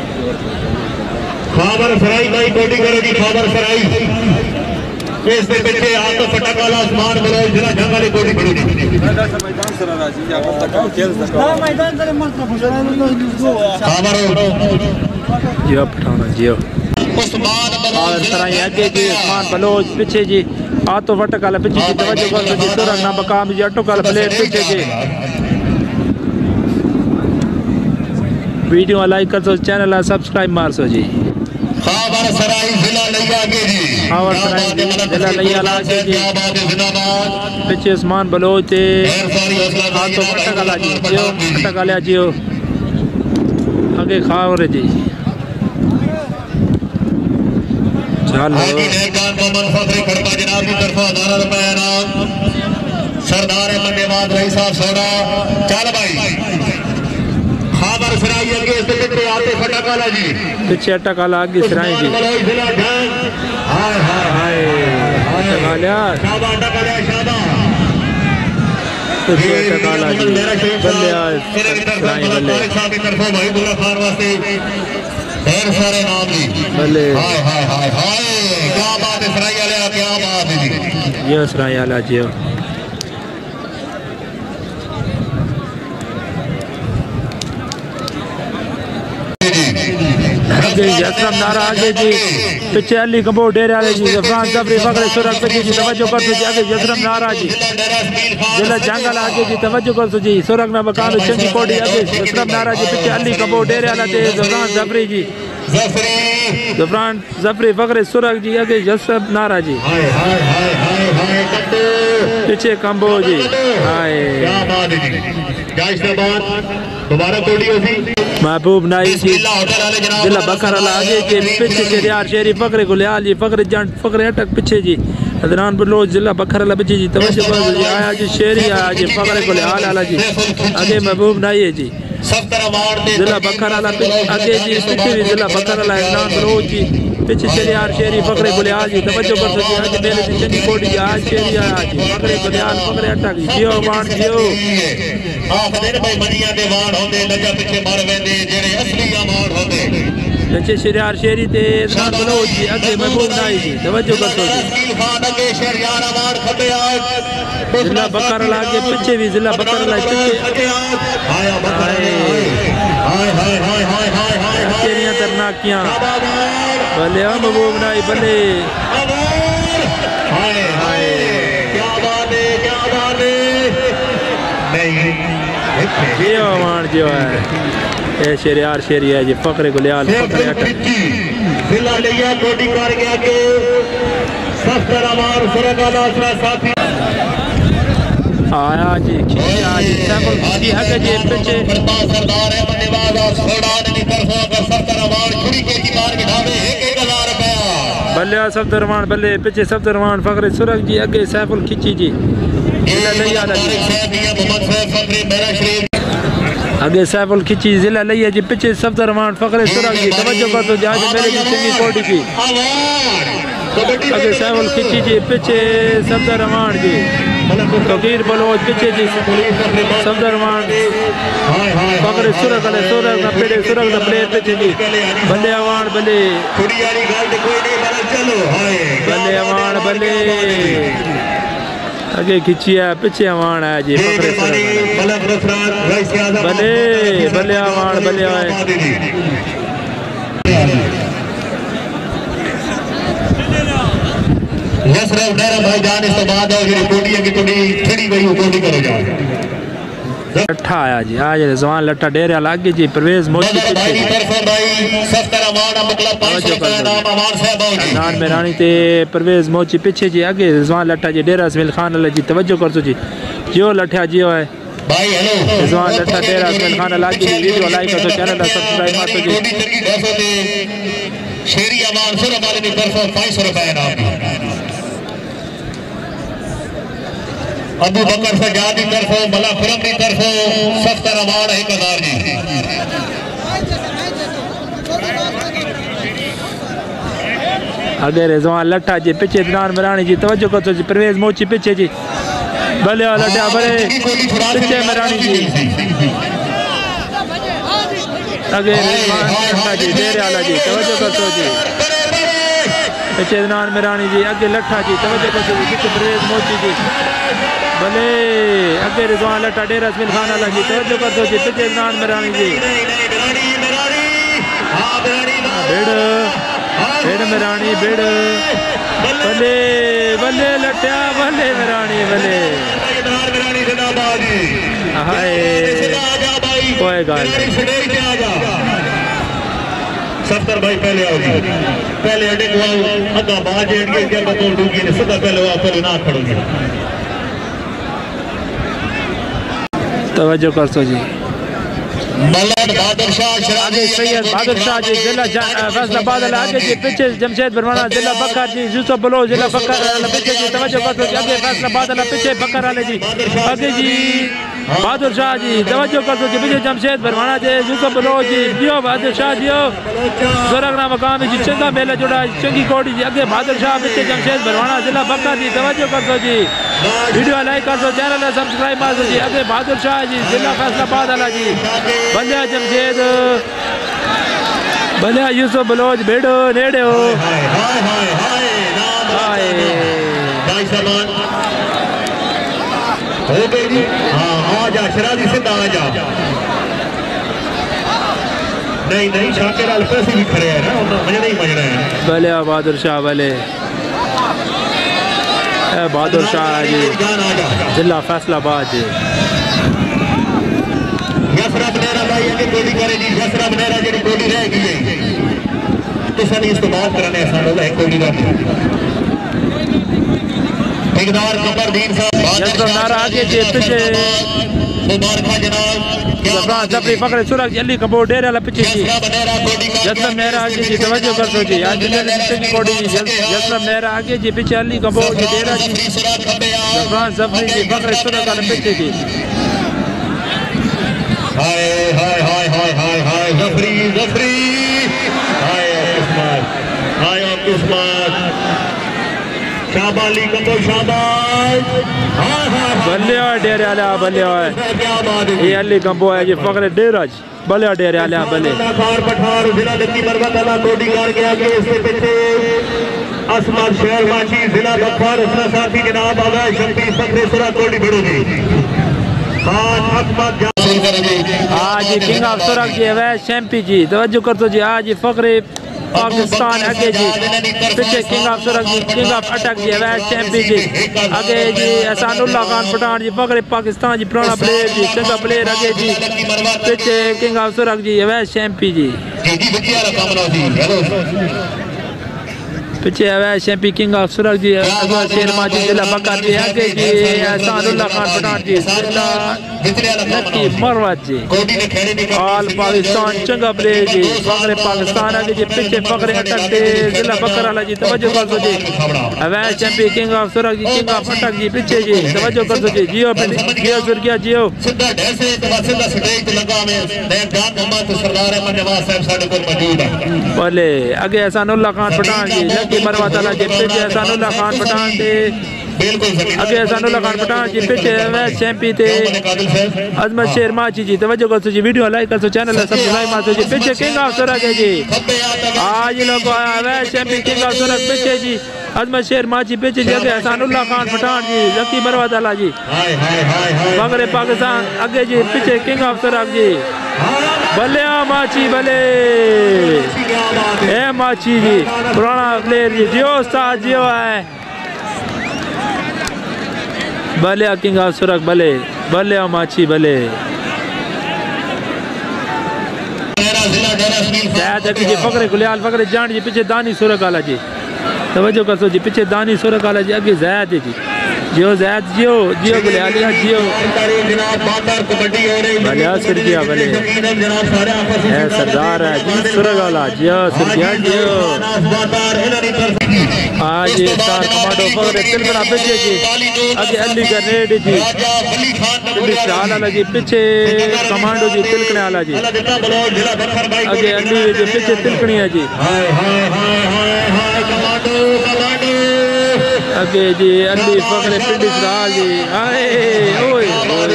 खबर सराई भाई कोटी करो जी खबर सराई इस पे पीछे आप तो फटक वाला आसमान करो जिला जंग वाली कोटी करो जी मैदान सर राजी या तक खेल सकता है मैदान सर मंत्र खबर जियो पठान जियो और सराई आगे जी उस्मान बलोच पीछे जी आतो फटक वाला पीछे जी तवज्जो कर जी सुरग ना मकाम जी अटो वाला प्लेट पीछे जी वीडियो लाइक कर सो चैनल सब्सक्राइब मार सो जी खबर सराई जिला लिया आगे जी खबर सराई जिला लिया आगे जी पीछे उस्मान बलोच आतो फटक वाला जी जियो फटक वाला जियो आगे खबर जी सरदार बंदेवाद रईस साहब सोड़ा चल भाई खबर सराई आगे इसके पीछे आते फटा काला जी पीछे अट्टा काला आगे सराई जी हाय हाय हाय काला शाबाश अट्टा काला शाबाश पीछे अट्टा काला जी बल्ले आए सराई बल्ले साहब की तरफ भाई बुरा खान वास्ते ढेर सारे नाम जी बल्ले हाय हाय हाय हाय क्या बात है सराई वाले क्या बात है जी ये सराई वाला जी असलम नारा आगे जी पीछे अली कबो डेरे वाले जी जफरान जफरी फखरे सुरख पीछे जी तवज्जो कर जी आगे असलम नारा जी जिला जंगल आगे जी तवज्जो कर जी सुरख ना मकान चंगी कोडी आगे असलम नारा जी पीछे अली कबो डेरे वाला ते जफरान जफरी जी जफरी जफरान जफरी फखरे सुरख जी आगे असलम नारा जी हाय हाय हाय हाय हाय कट्टू पीछे कंबो जी हाय क्या बात है जी गाइस के बाद दोबारा कोडी होगी महबूब नाई जी जिला बकर वाला आगे के पीछे शरियार शेरी फखरे गुलियाल जी फखरे जंट फखरे अटक पीछे जी अदनान बलोच जिला बकर वाला पीछे जी तवज्जो कर जी आया जी शेरी आया जी फखरे गुलियाल वाला जी आगे महबूब नाई है जी जिला बकर वाला आगे जी पीछे भी जिला बकर वाला अदनान बलोच जी पीछे शरियार शेरी फखरे गुलियाल जी तवज्जो कर जी आज मेले जी चंगी कोडी आज शेरी आया जी फखरे गुलियाल फखरे अटक जी जियो मान जियो आखदे भाई मनिया दे वाण होंदे लगा पीछे मर वेंदे जेड़े असली वाण होंदे पीछे शरियार शेरी ते अदनान बलोच जी आगे महबूब नाई जी तवज्जो कर जी खान अगे शरियार वाण खबे आज जिला बकर वाला आगे पीछे भी जिला बकर वाला पीछे हाय हाय हाय हाय हाय हाय हाय तेरियां तरनाकियां भले महबूब नाई भले हाय हाय क्या बात है क्या बात है नहीं जियो मान जियो है ये शरियार शेरी है जी फखरे गुलियाल फखरे अटक जिला लिया कोडी कर गया के सफ्तर अमार सुरगा नासरा साथी आया जी खिचिया जी सैफुल खिची आगे जी पीछे सरदार है बंदेवाज और छोड़ान की तरफ अगर सफ्तर अमार छुरी के की मार बिठावे एक एक हजार रुपया बल्ले सफ्तर मान बल्ले पीछे सफ्तर मान फखरे सुरख जी आगे सैफुल खिची जी जिला लिया जी मोहम्मद फखरे मेरा शरीफ आगे सैफुल खिची जिला लिया जी पीछे सफ्तर मान फखरे सुरख जी तवज्जो कर तो आज मेरे की चंगी कोडी की आगे सैफुल खिची जी पीछे सफ्तर मान जी फकीर बलोच पीछे जी सफ्तर मान फखरे सुरख वाले सुरख ना पेड़े सुरख ना प्लेयर पीछे जी बल्ले अवान बल्ले बल्ले अवान बल्ले आगे खिचिया पीछे अवान है जी फखरे बल्ले बल्ले अवान बल्ले आए यसरफ डेरा भाई जान इस तो बाद और ये कोडी की कोडी थड़ी गई कोडी करो जा लट्ठा आया जी आज जवान लट्ठा डेरे लागे जी परवेज मोची पीछे भाई तरफ भाई सफ्तर अवार्ड मतलब पाँच सौ रुपए नाम अवार्ड साहब हो जी नान मेरानी ते परवेज मोची पीछे जी आगे जवान लट्ठा जी डेरा इसमाइल खान अल्लाह जी तवज्जो कर जी जियो लट्ठा जियो है भाई हेलो जवान लट्ठा डेरा इसमाइल खान अल्लाह जी वीडियो लाइक कर चैनल दा सब्सक्राइब मार जी शेरी अवार्ड सुरख वाले की तरफ पाँच सौ रुपए नाम अबू बकर सजाद की तरफ मला खुरम की तरफ सफ्तर अवार्ड एक हजार जी आगे रिजवान लट्ठा जी पीछे नान मरानी जी तवज्जो कर जी परवेज मोची पीछे जी भले लट्ठा भले पीछे मरानी जी आगे रिजवान लट्ठा जी डेरे वाला जी तवज्जो कर जी पीछे नान मरानी जी आगे लट्ठा जी तवज्जो कर जी पीछे परवेज मोची जी भले अगे रिजवान लट्ठा डेरा इसमाइल खान अल्लाह जी तवज्जो कर दो जी पीछे नान मरानी जी बेड़ बेड़ मरानी बेड़ भले भले लट्ठा भले मरानी भले हाय कोई गाल सत्तर भाई पहले आओगी पहले अड्डे को आओ अद्धा बाज अड्डे क्या बतौर दूंगी ने सदा पहले आओ पहले ना खड़ोगी तवज्जो कर सो जी मलक बहादुर शाह आगे सैयद बहादुर शाह जी जिला फैसलाबाद आगे जी पीछे जमशेद बरवाना जिला बकर जी यूसुफ बलोच जिला बकर पीछे जी तवज्जो कर सो जी आगे फैसलाबाद पीछे बकर वाले जी आगे जी बहादुर शाह जी तवज्जो कर दो जी विजय जमशेद भरवाना जी यूसुफ बलोच जी जियो बहादुर शाह जियो सुरगना मकाम जी चंगा मेला जुड़ा चंगी कोटी जी अगे बहादुर शाह विजय जमशेद भरवाना जिला बक्का जी तवज्जो कर दो जी वीडियो लाइक कर दो चैनल सब्सक्राइब कर दो जी अगे बहादुर शाह जी जिला फैसलाबाद वाला जी बलिया जमशेद बलिया यूसुफ बलोच बेड़ो नेड़े हो हो गई जी हाँ आ जा शराजी सीधा आ जा नहीं नहीं शाकिर अल पैसे भी खड़े हैं ना मजे नहीं मजना है भले बहादुर शाह भले बहादुर शाह जी जिला फैसलाबाद जी यसरा बनेरा भाई अगे गोली करे जी यसरा बनेरा जेडी गोली रह गई है तो सनी इस्तेमाल करने सानू है गोली का ठेकेदार कमरदीन साहब नारा आगे जे पीछे मुबारक जनाब जफरान जफरी फकरे सुरग अली कबो डेरे वाला पीछे जी जसलम मेरा आगे जी तवज्जो कर दो जी आज दिल्ली कोडी जी जसलम मेरा आगे जी पीछे अली कबो जी डेरा जी जफरान जफरी जी फकरे सुरग वाला पीछे जी हाय हाय हाय हाय हाय हाय जफरी जफरी हाय किस्मत हाय किस्मत शाबाली कबो शाबाश हां हां बल्ले डेरे वाला बल्ले ये अली कबो है जी फकरे डेरा जी बल्ले डेरे वाला बल्ले कार पठार जिला दिल्ली मरवा वाला कोडी कार के आगे इसके पीछे असमत शहर वाची जिला बखार उसका साथी जनाब आगा शक्ति फकरे सुरा कोडी बड़ो जी खान अकमत आज किंग ऑफ सुरग जी अवैध एमपी जी तवज्जो कर दो जी आज फकरे पाकिस्तान आगे जी पीछे किंग ऑफ सुरग जी किंग ऑफ अटक जी अवैध चैंपी जी आगे जी एहसानुल्लाह खान पठान जी फकरे पाकिस्तान जी पुराना प्लेयर जी चंगा प्लेयर आगे जी पीछे किंग ऑफ सुरग जी अवैध चैंपी जी पीछे अवैध चैंपी किंग ऑफ सुरग जी अजमल शेरमा जी जिला बकर जी आगे जी एहसानुल्लाह खान पठान जी लकी मरवत जी ऑल पाकिस्तान चंगा प्लेयर जी फकरे पाकिस्तान आगे जी पीछे फकरे अटक दे जिला बकर वाला जी तवज्जो कर दो जी अवैध चैंपी किंग ऑफ सुरग जी किंग ऑफ अटक जी पीछे जी तवज्जो कर दो जी जियो जियो सुरगिया जियो सीधा ढैसे सीधा स्टेज पे लगा में मैं जान मोहम्मद सरदार अहमद नवाज साहब साडे कोल मौजूद है बोले आगे एहसानुल्लाह खान पठान जी लकी मरवत वाला जी पीछे एहसानुल्लाह खान पठान दे अगे एहसानुल्लाह खान पठान जी पीछे अवैध चैंपी थे अजमत शेरमा जी जी तवज्जो कर दो जी वीडियो लाइक कर दो चैनल सब्सक्राइब कर दो जी पीछे किंग ऑफ सुरग है जी आज लोग अवैध चैंपी किंग ऑफ सुरग पीछे जी अजमत शेरमा जी पीछे जी अगे एहसानुल्लाह खान पठान जी लकी मरवत वाला जी मगरे पाकिस्तान आगे जी पीछे किंग ऑफ सुरग जी भले माची भले ए माची जी पुराना प्लेयर जी जियो उस्ताद जियो है भले किंग ऑफ सुरग भले भले माची भले जी फकरे गुलियाल फकरे जान जी पीछे दानी सुरग वाला जी तवज्जो कर सो जी पीछे दानी सुरग वाला जी आगे जैद जी जियो जैद जियो जियो गुलियालिया जियो भले सुरगिया भले है सरदार है जी सुरग वाला जियो सुरगिया जियो आज स्टार कमांडो फकरे तिलकड़ा पीछे जी आगे अली ग्रेनेड जी दिल्ली शाल वाला जी पीछे कमांडो जी तिलकड़े वाला जी आगे अली जी पीछे तिलकड़ी है जी आगे जी अली फकरे पिंडी सराल जी आए ओए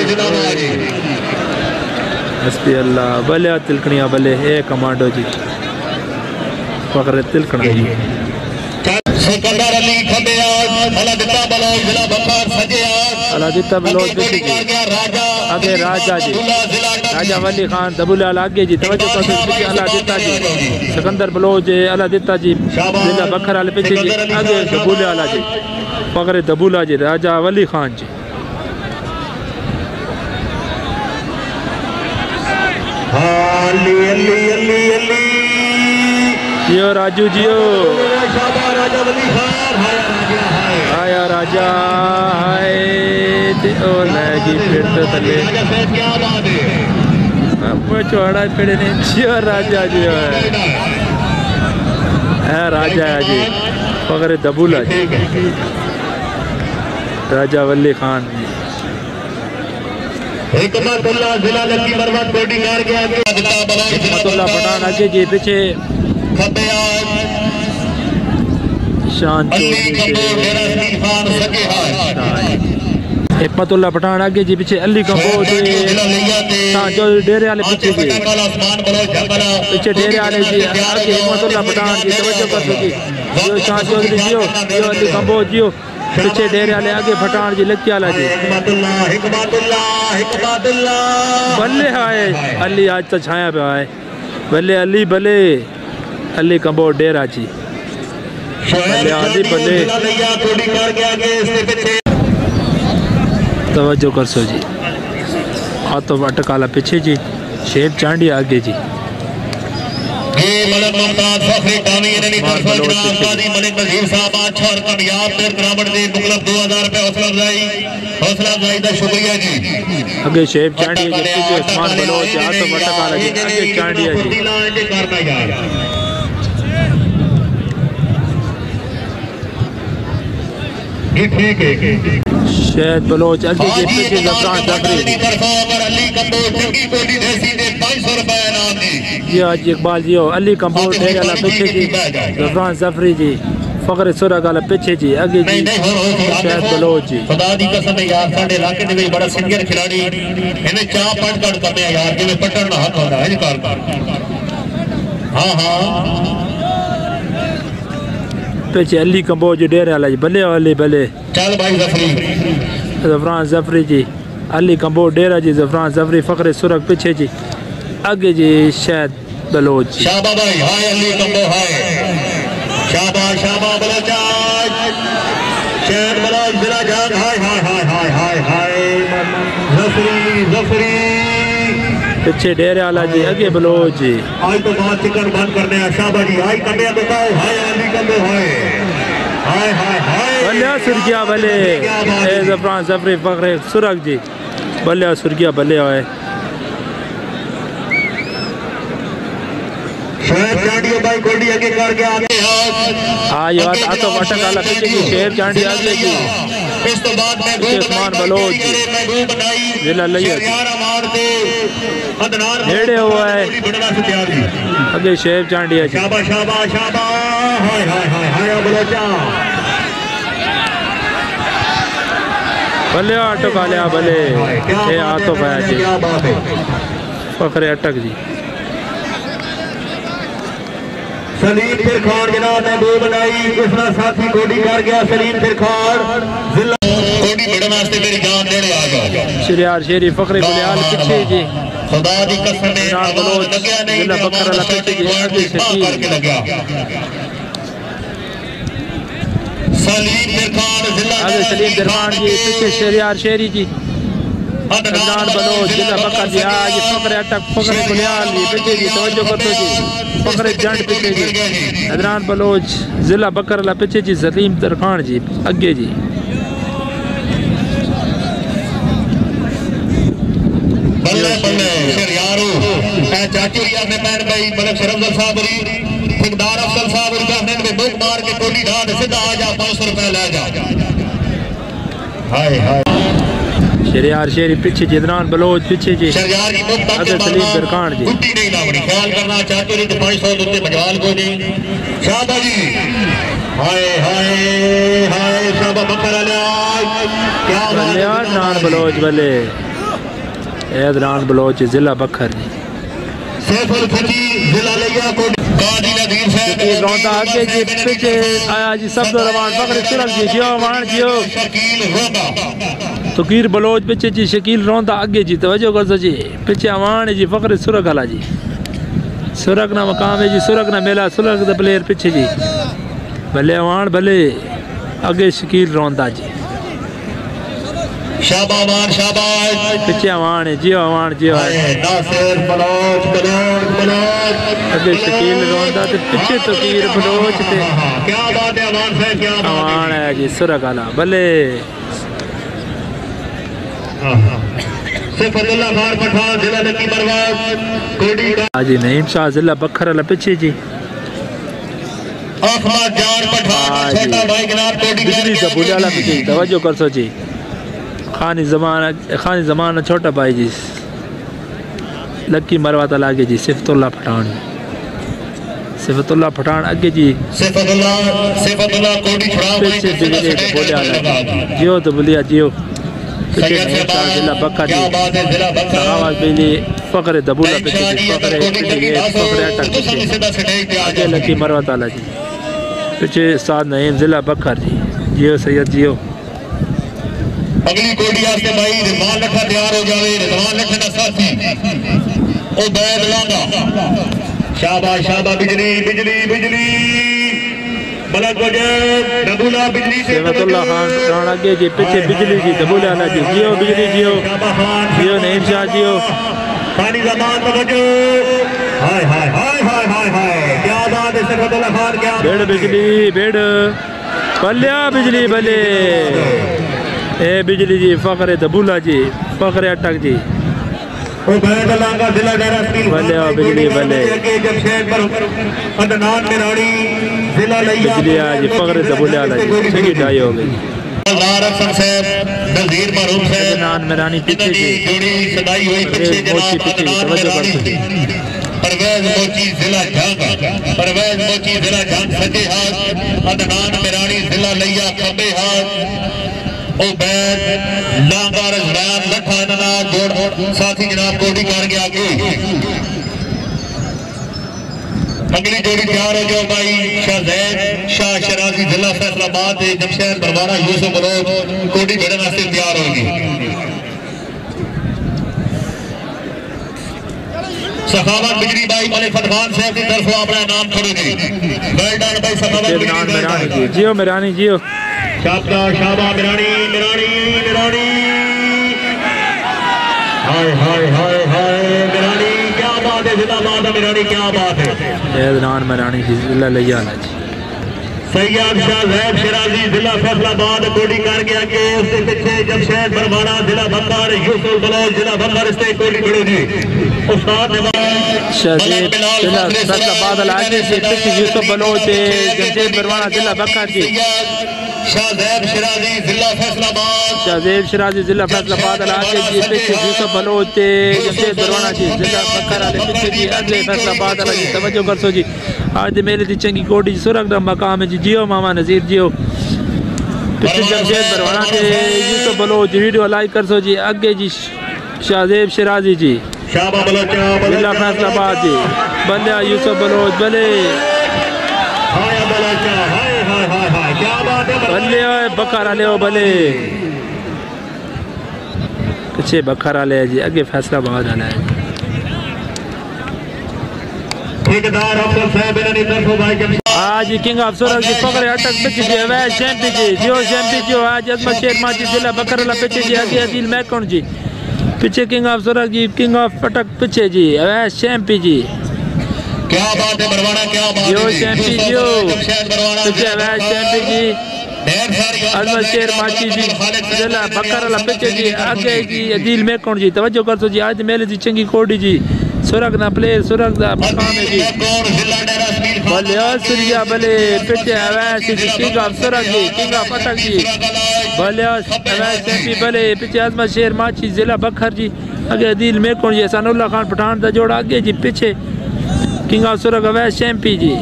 हस्बी अल्लाह भले तिलकड़ियाँ भले ए कमांडो जी फकरे तिलकड़ा जी सिकंदर अली खबे अला दिता बलोच जिला बखार सजे अला दिता बलोच पीछे जी आगे राजा जी राजा वली खान दबुला आगे जी तवज्जो कर दो पीछे अला दिता जी सिकंदर बलोच अला दिता जी जिला बखर वाले पीछे जी आगे दबुला वाला जी फकरे दबुला जी राजा वली खान जी अली अली अली अली जियो राजू जियो आया राजा हाय ओ लगी फिर तो तले अब चौड़ा पेड़े ने जियो राजा जियो है राजा है जी फकरे दबुला जी राजा वली खान जी हिकमतुल्लाह जिला लकी बर्बाद कोटी कार के आगे हिकमतुल्लाह पठान आगे जी पीछे शान हिकमतुल्लाह पठान आगे जी पीछे अली कंबोज जो डेरे वाले पीछे जी पीछे डेरे वाले जी आगे हिकमतुल्लाह पठान जी तवज्जो कर सकी जो शाह चौधरी जियो जो अली कंबोज जियो पीछे डेरे वाले आगे पठान जी लकी वाला जी भले आए अली आज तो छाया पे आए भले अली भले अली कंबोज डेरा जी भले अली भले तवज्जो कर सो जी हाथों अटकाला पीछे जी शेर चांडी आगे जी मलिक नजीर साहब अच्छा और कामयाब ग्रामीण दे मुगलब दो हजार रुपए हौसला अफजाई हौसला अफजाई का शुक्रिया जी आगे शेर चांडी जी पीछे उस्मान बलोच हाथों अटकाला जी आगे चांडी जी करना यार ठीक है शहद बलोच आगे जी पीछे ज़फरान ज़फरी जी आज इकबाल जी हो अली कंबोज डेरे वाला पीछे जी ज़फरान ज़फरी जी फखर सुरग वाला पीछे जी आगे जी शहद बलोच जी खुदा दी कसम है यार साडे इलाके दे बड़ा सीनियर खिलाड़ी इन्हें चा पट कट करते हैं यार जिवें पटन ना हाथ होता है कार कार हां हां पीछे अली कंबोज डेरे वाला जी भले अली भले चल भाई ज़फरी ज़फरान ज़फरी जी अली कंबोज डेरा जी ज़फरान ज़फरी फखर सुरग पीछे जी आगे जी शहद बलोच शाबा भाई हाय अली कंबोज हाय शाबा शाबा बलोच शहद बलोच बिला जान हाय हाय हाय हाय हाय हाय ज़फरी ज़फरी पीछे डेरे वाला जी आगे बलोच जी आज तो बात चिकन बंद करने हैं शाबा जी हाय कंबे बताओ हाय अली कंबोज हाय हाय हाय हाय भले सुर्गिया भले ए ज़फरान ज़फरी फखर सुरग जी भले सुर्गिया भले आए शेर चांडियो भाई कोडी आगे करके आगे हां ये बात आ तो वाटक वाला पीछे जी शेर चांडी आगे जी इस तो बाद में उस्मान बलोच जिला लिया नेड़े हुआ है आगे शेर चांडी है शाबाश शाबाश शाबाश हाय हाय हाय हाय बलोचा भले अटक आ लिया भले ये आ तो पाया जी फखरे अटक जी सलीम फिरखान जनाब ने दो बनाई इसका साथी कोडी कर गया सलीम फिरखान जिला कोडी बड़न वास्ते मेरी जान देने आ गया शरियार शेरी फखरे गुलियाल पीछे जी खुदा दी कसम है बलोच जिला बकर वाला पीछे जी आगे करके लगा सलीम फिरखान जिला आगे सलीम दरबान जी पीछे शरियार शेरी जी अदनान बलोच जिला बकर जी आज फखरे अटक फखरे गुलियाल जी पीछे जी तवज्जो कर दो जी फखरे जंड पीछे जी अदनान बलोच जिला बकर वाला पीछे जी सलीम दरखान जी आगे जी बल्ले बल्ले शरियारो ए चाचुरिया में पैर भाई मलिक शरफजल साहब री ठेकेदार अफजल साहब री कहने में बुक मार के कोडी ढाड सीधा आ जा पाँच सौ रुपए ले जा हाय हाय शरियार शेरी पीछे जी अदनान बलोच पीछे जी शरियार की बुक आगे सलीम दरखान जी गुड्डी नहीं लावनी ख्याल करना चाचुरी तो पाँच सौ रुपए मजवाल को जी शाबा जी हाय हाय हाय शाबा बकर अली क्या बात है अदनान बलोच भले अदनान बलोच जिला बकर जी सैफुल फजी जिला लिया कोडी काजी नदीर साहब रौंदा आगे जी पीछे आया जी सब रवान फखर सुरग जी जियो मान जियो शकील रोदा तकीर बलोच पीछे जी शकील रौंदा आगे जी तवज्जो कर सो जी पीछे अवान जी फखर सुरग वाला जी सुरग ना मकाम है जी सुरग ना मेला सुरग द प्लेयर पीछे जी भले अवान भले आगे शकील रौंदा जी शाबाश शाबाश पीछे अवान है जियो अवान जियो नासिर बलोच बलोच बलोच आगे शकील रौंदा ते पीछे तकीर बलोच ते क्या बात है अवान साहब क्या बात अवान है जी सुरग वाला भले सिफतुल्लाह खान पठान जिला लकी बर्बाद कोडी हाजी नईम शाह जिला बखर वाला पीछे जी अहमद जान पठान छोटा भाई जनाब कोडी बिजली का बुलाला पीछे तवज्जो कर सो जी खानी जमाना खानी जमाना छोटा भाई जी लक्की मरवाता लागे जी सिफतुल्लाह पठान सिफतुल्लाह पठान आगे जी सिफतुल्लाह सिफतुल्लाह कोडी छुड़ा पीछे बिजली तो बोले आला जियो तो बोलिया जियो पीछे जिला बक्का जी आवाज बिजली फकरे दबूला पीछे जी फकरे पीछे फकरे अटक आगे लक्की मरवाता ला जी पीछे साथ नईम जिला बक्का जी जियो सैयद जियो अगली कोडी आस्ते भाई रिजवान लखा तैयार हो जावे रिजवान लखा दा साथी ओ बैद लांगा शाबाश शाबाश बिजली बिजली बिजली मलक वजह दबूला बिजली से सिफतुल्लाह खान राण आगे जी पीछे बिजली जी दबूला ला जी जियो बिजली जियो जियो नईम शाह जियो खानी जमान तवज्जो हाय हाय हाय हाय हाय हाय क्या बात है सिफतुल्लाह खान क्या बेड़ बिजली बेड़ बल्ल्या बिजली भले ए बिजली जी फकरे दबूला जी फकरे अटक जी ओ बैद लांगा जिला डेरा स्टील भले ओ बिजली भले जमशेद पर अदनान मेराड़ी जिला लैया बिजली आज फकरे दबूला ला जी सही ढाई हो गई लारक साहब नज़ीर मरूम साहब अदनान मेरानी पीछे जी जोड़ी सदाई हुई पीछे जनाब अदनान मेराड़ी परवेज मोची जिला झांग परवेज मोची जिला झांग सजे हाथ अदनान मेराड़ी जिला लैया खब्बे हाथ ओ बैद लांगा रजवान लखा नना जोड़ साथी जनाब कोडी कर के आगे अगली जोड़ी तैयार हो जाओ भाई शाहजैद शाह शराजी जिला फैसलाबाद जमशेद बरवाना यूसुफ बलोच कोडी भिड़न वास्ते तैयार होगी सखावत बिजली भाई मलिक फतवान साहब की तरफ अपना नाम छोड़ेंगे वेल डन भाई सखावत मेरानी जियो मेरानी जियो शाबा शाबा मेरानी मेरानी मेरानी हाय हाय हाय हाय मेरानी क्या बात है जिंदाबाद मेरानी क्या बात है अदनान मेरानी जी जिला लिया ला जी सैयद शाहजैद शराजी जिला फैसलाबाद कोडी कर गया के उसके पीछे जमशेद बरवाना जिला बंगार यूसुफ बलोच जिला बंगार से कोडी खड़े जी उस्ताद शाहजैद जिला फैसलाबाद आगे से पीछे यूसुफ बलोच जमशेद बरवाना जिला बंगार जी शाहजैद शराजी जिला फैसलाबाद शाहजैद शराजी जिला फैसलाबाद आगे जी पीछे यूसुफ बलोच जमशेद बरवाना जी जिला बंगार वाले पीछे जी अगले फैसलाबाद वाला जी तवज्जो कर सो जी आज मेरे दी चंगी कोडी सुरग दा मकाम है जी जियो मामा नज़ीर जियो पीछे जमशेद बरवाना से यूसुफ बलोच वीडियो लाइक कर सो जी आगे जी शाहजैद शराजी जी शाबा बलोच जिला फैसलाबाद जी बल्ले यूसुफ बलोच भले हाय बलोच हाय हाय हाय हाय क्या बात है बल्ले ओए बकर ले ओ भले पीछे बकर ले जी आगे फैसलाबाद आना है ठेकेदार अफसर साहब इन्होंने तरफ भाई के आज किंग ऑफ सुरग जी पकड़े अटक पीछे जी अवैध शैम्पी जी जियो शैम्पी जी आज अजमत शेर माची जिला बकरला पीछे जी आगे अदील मैकन जी पीछे किंग ऑफ सुरग जी किंग ऑफ अटक पीछे जी अवैध शैम्पी जी क्या बात है बरवाना क्या बात है जियो शैम्पी जियो पीछे अवैध शैम्पी जी अजमत शेर माची जी जिला बकरला पीछे जी आगे जी अदील मैकन जी तवज्जो कर सो जी आज मेले जी चंगी कोडी जी सुरग ना प्लेयर सुरग दा मकाम है जी भले सुरिया भले पीछे अवैध जी किंग ऑफ सुरग जी किंग ऑफ अटक जी भले अवैध शैम्पी भले पीछे अजमत शेर माची जिला बखर जी आगे अदील मैकन जी हसनुल्लाह खान पठान दा जोड़ा आगे जी पीछे किंग ऑफ सुरग अवैध शैम्पी जी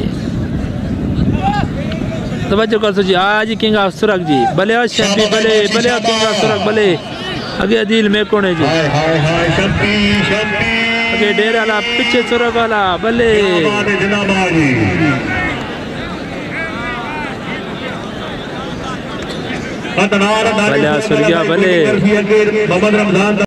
तवज्जो कर सो जी आज किंग ऑफ सुरग जी भले शैम्पी भले भले किंग ऑफ सुरग भले आगे अदील मैकन है जी हाय हाय हाय शम्पी शम्पी आगे डेरा ला पीछे सुरग वाला भले भले सुरगिया भले मोहम्मद रमजान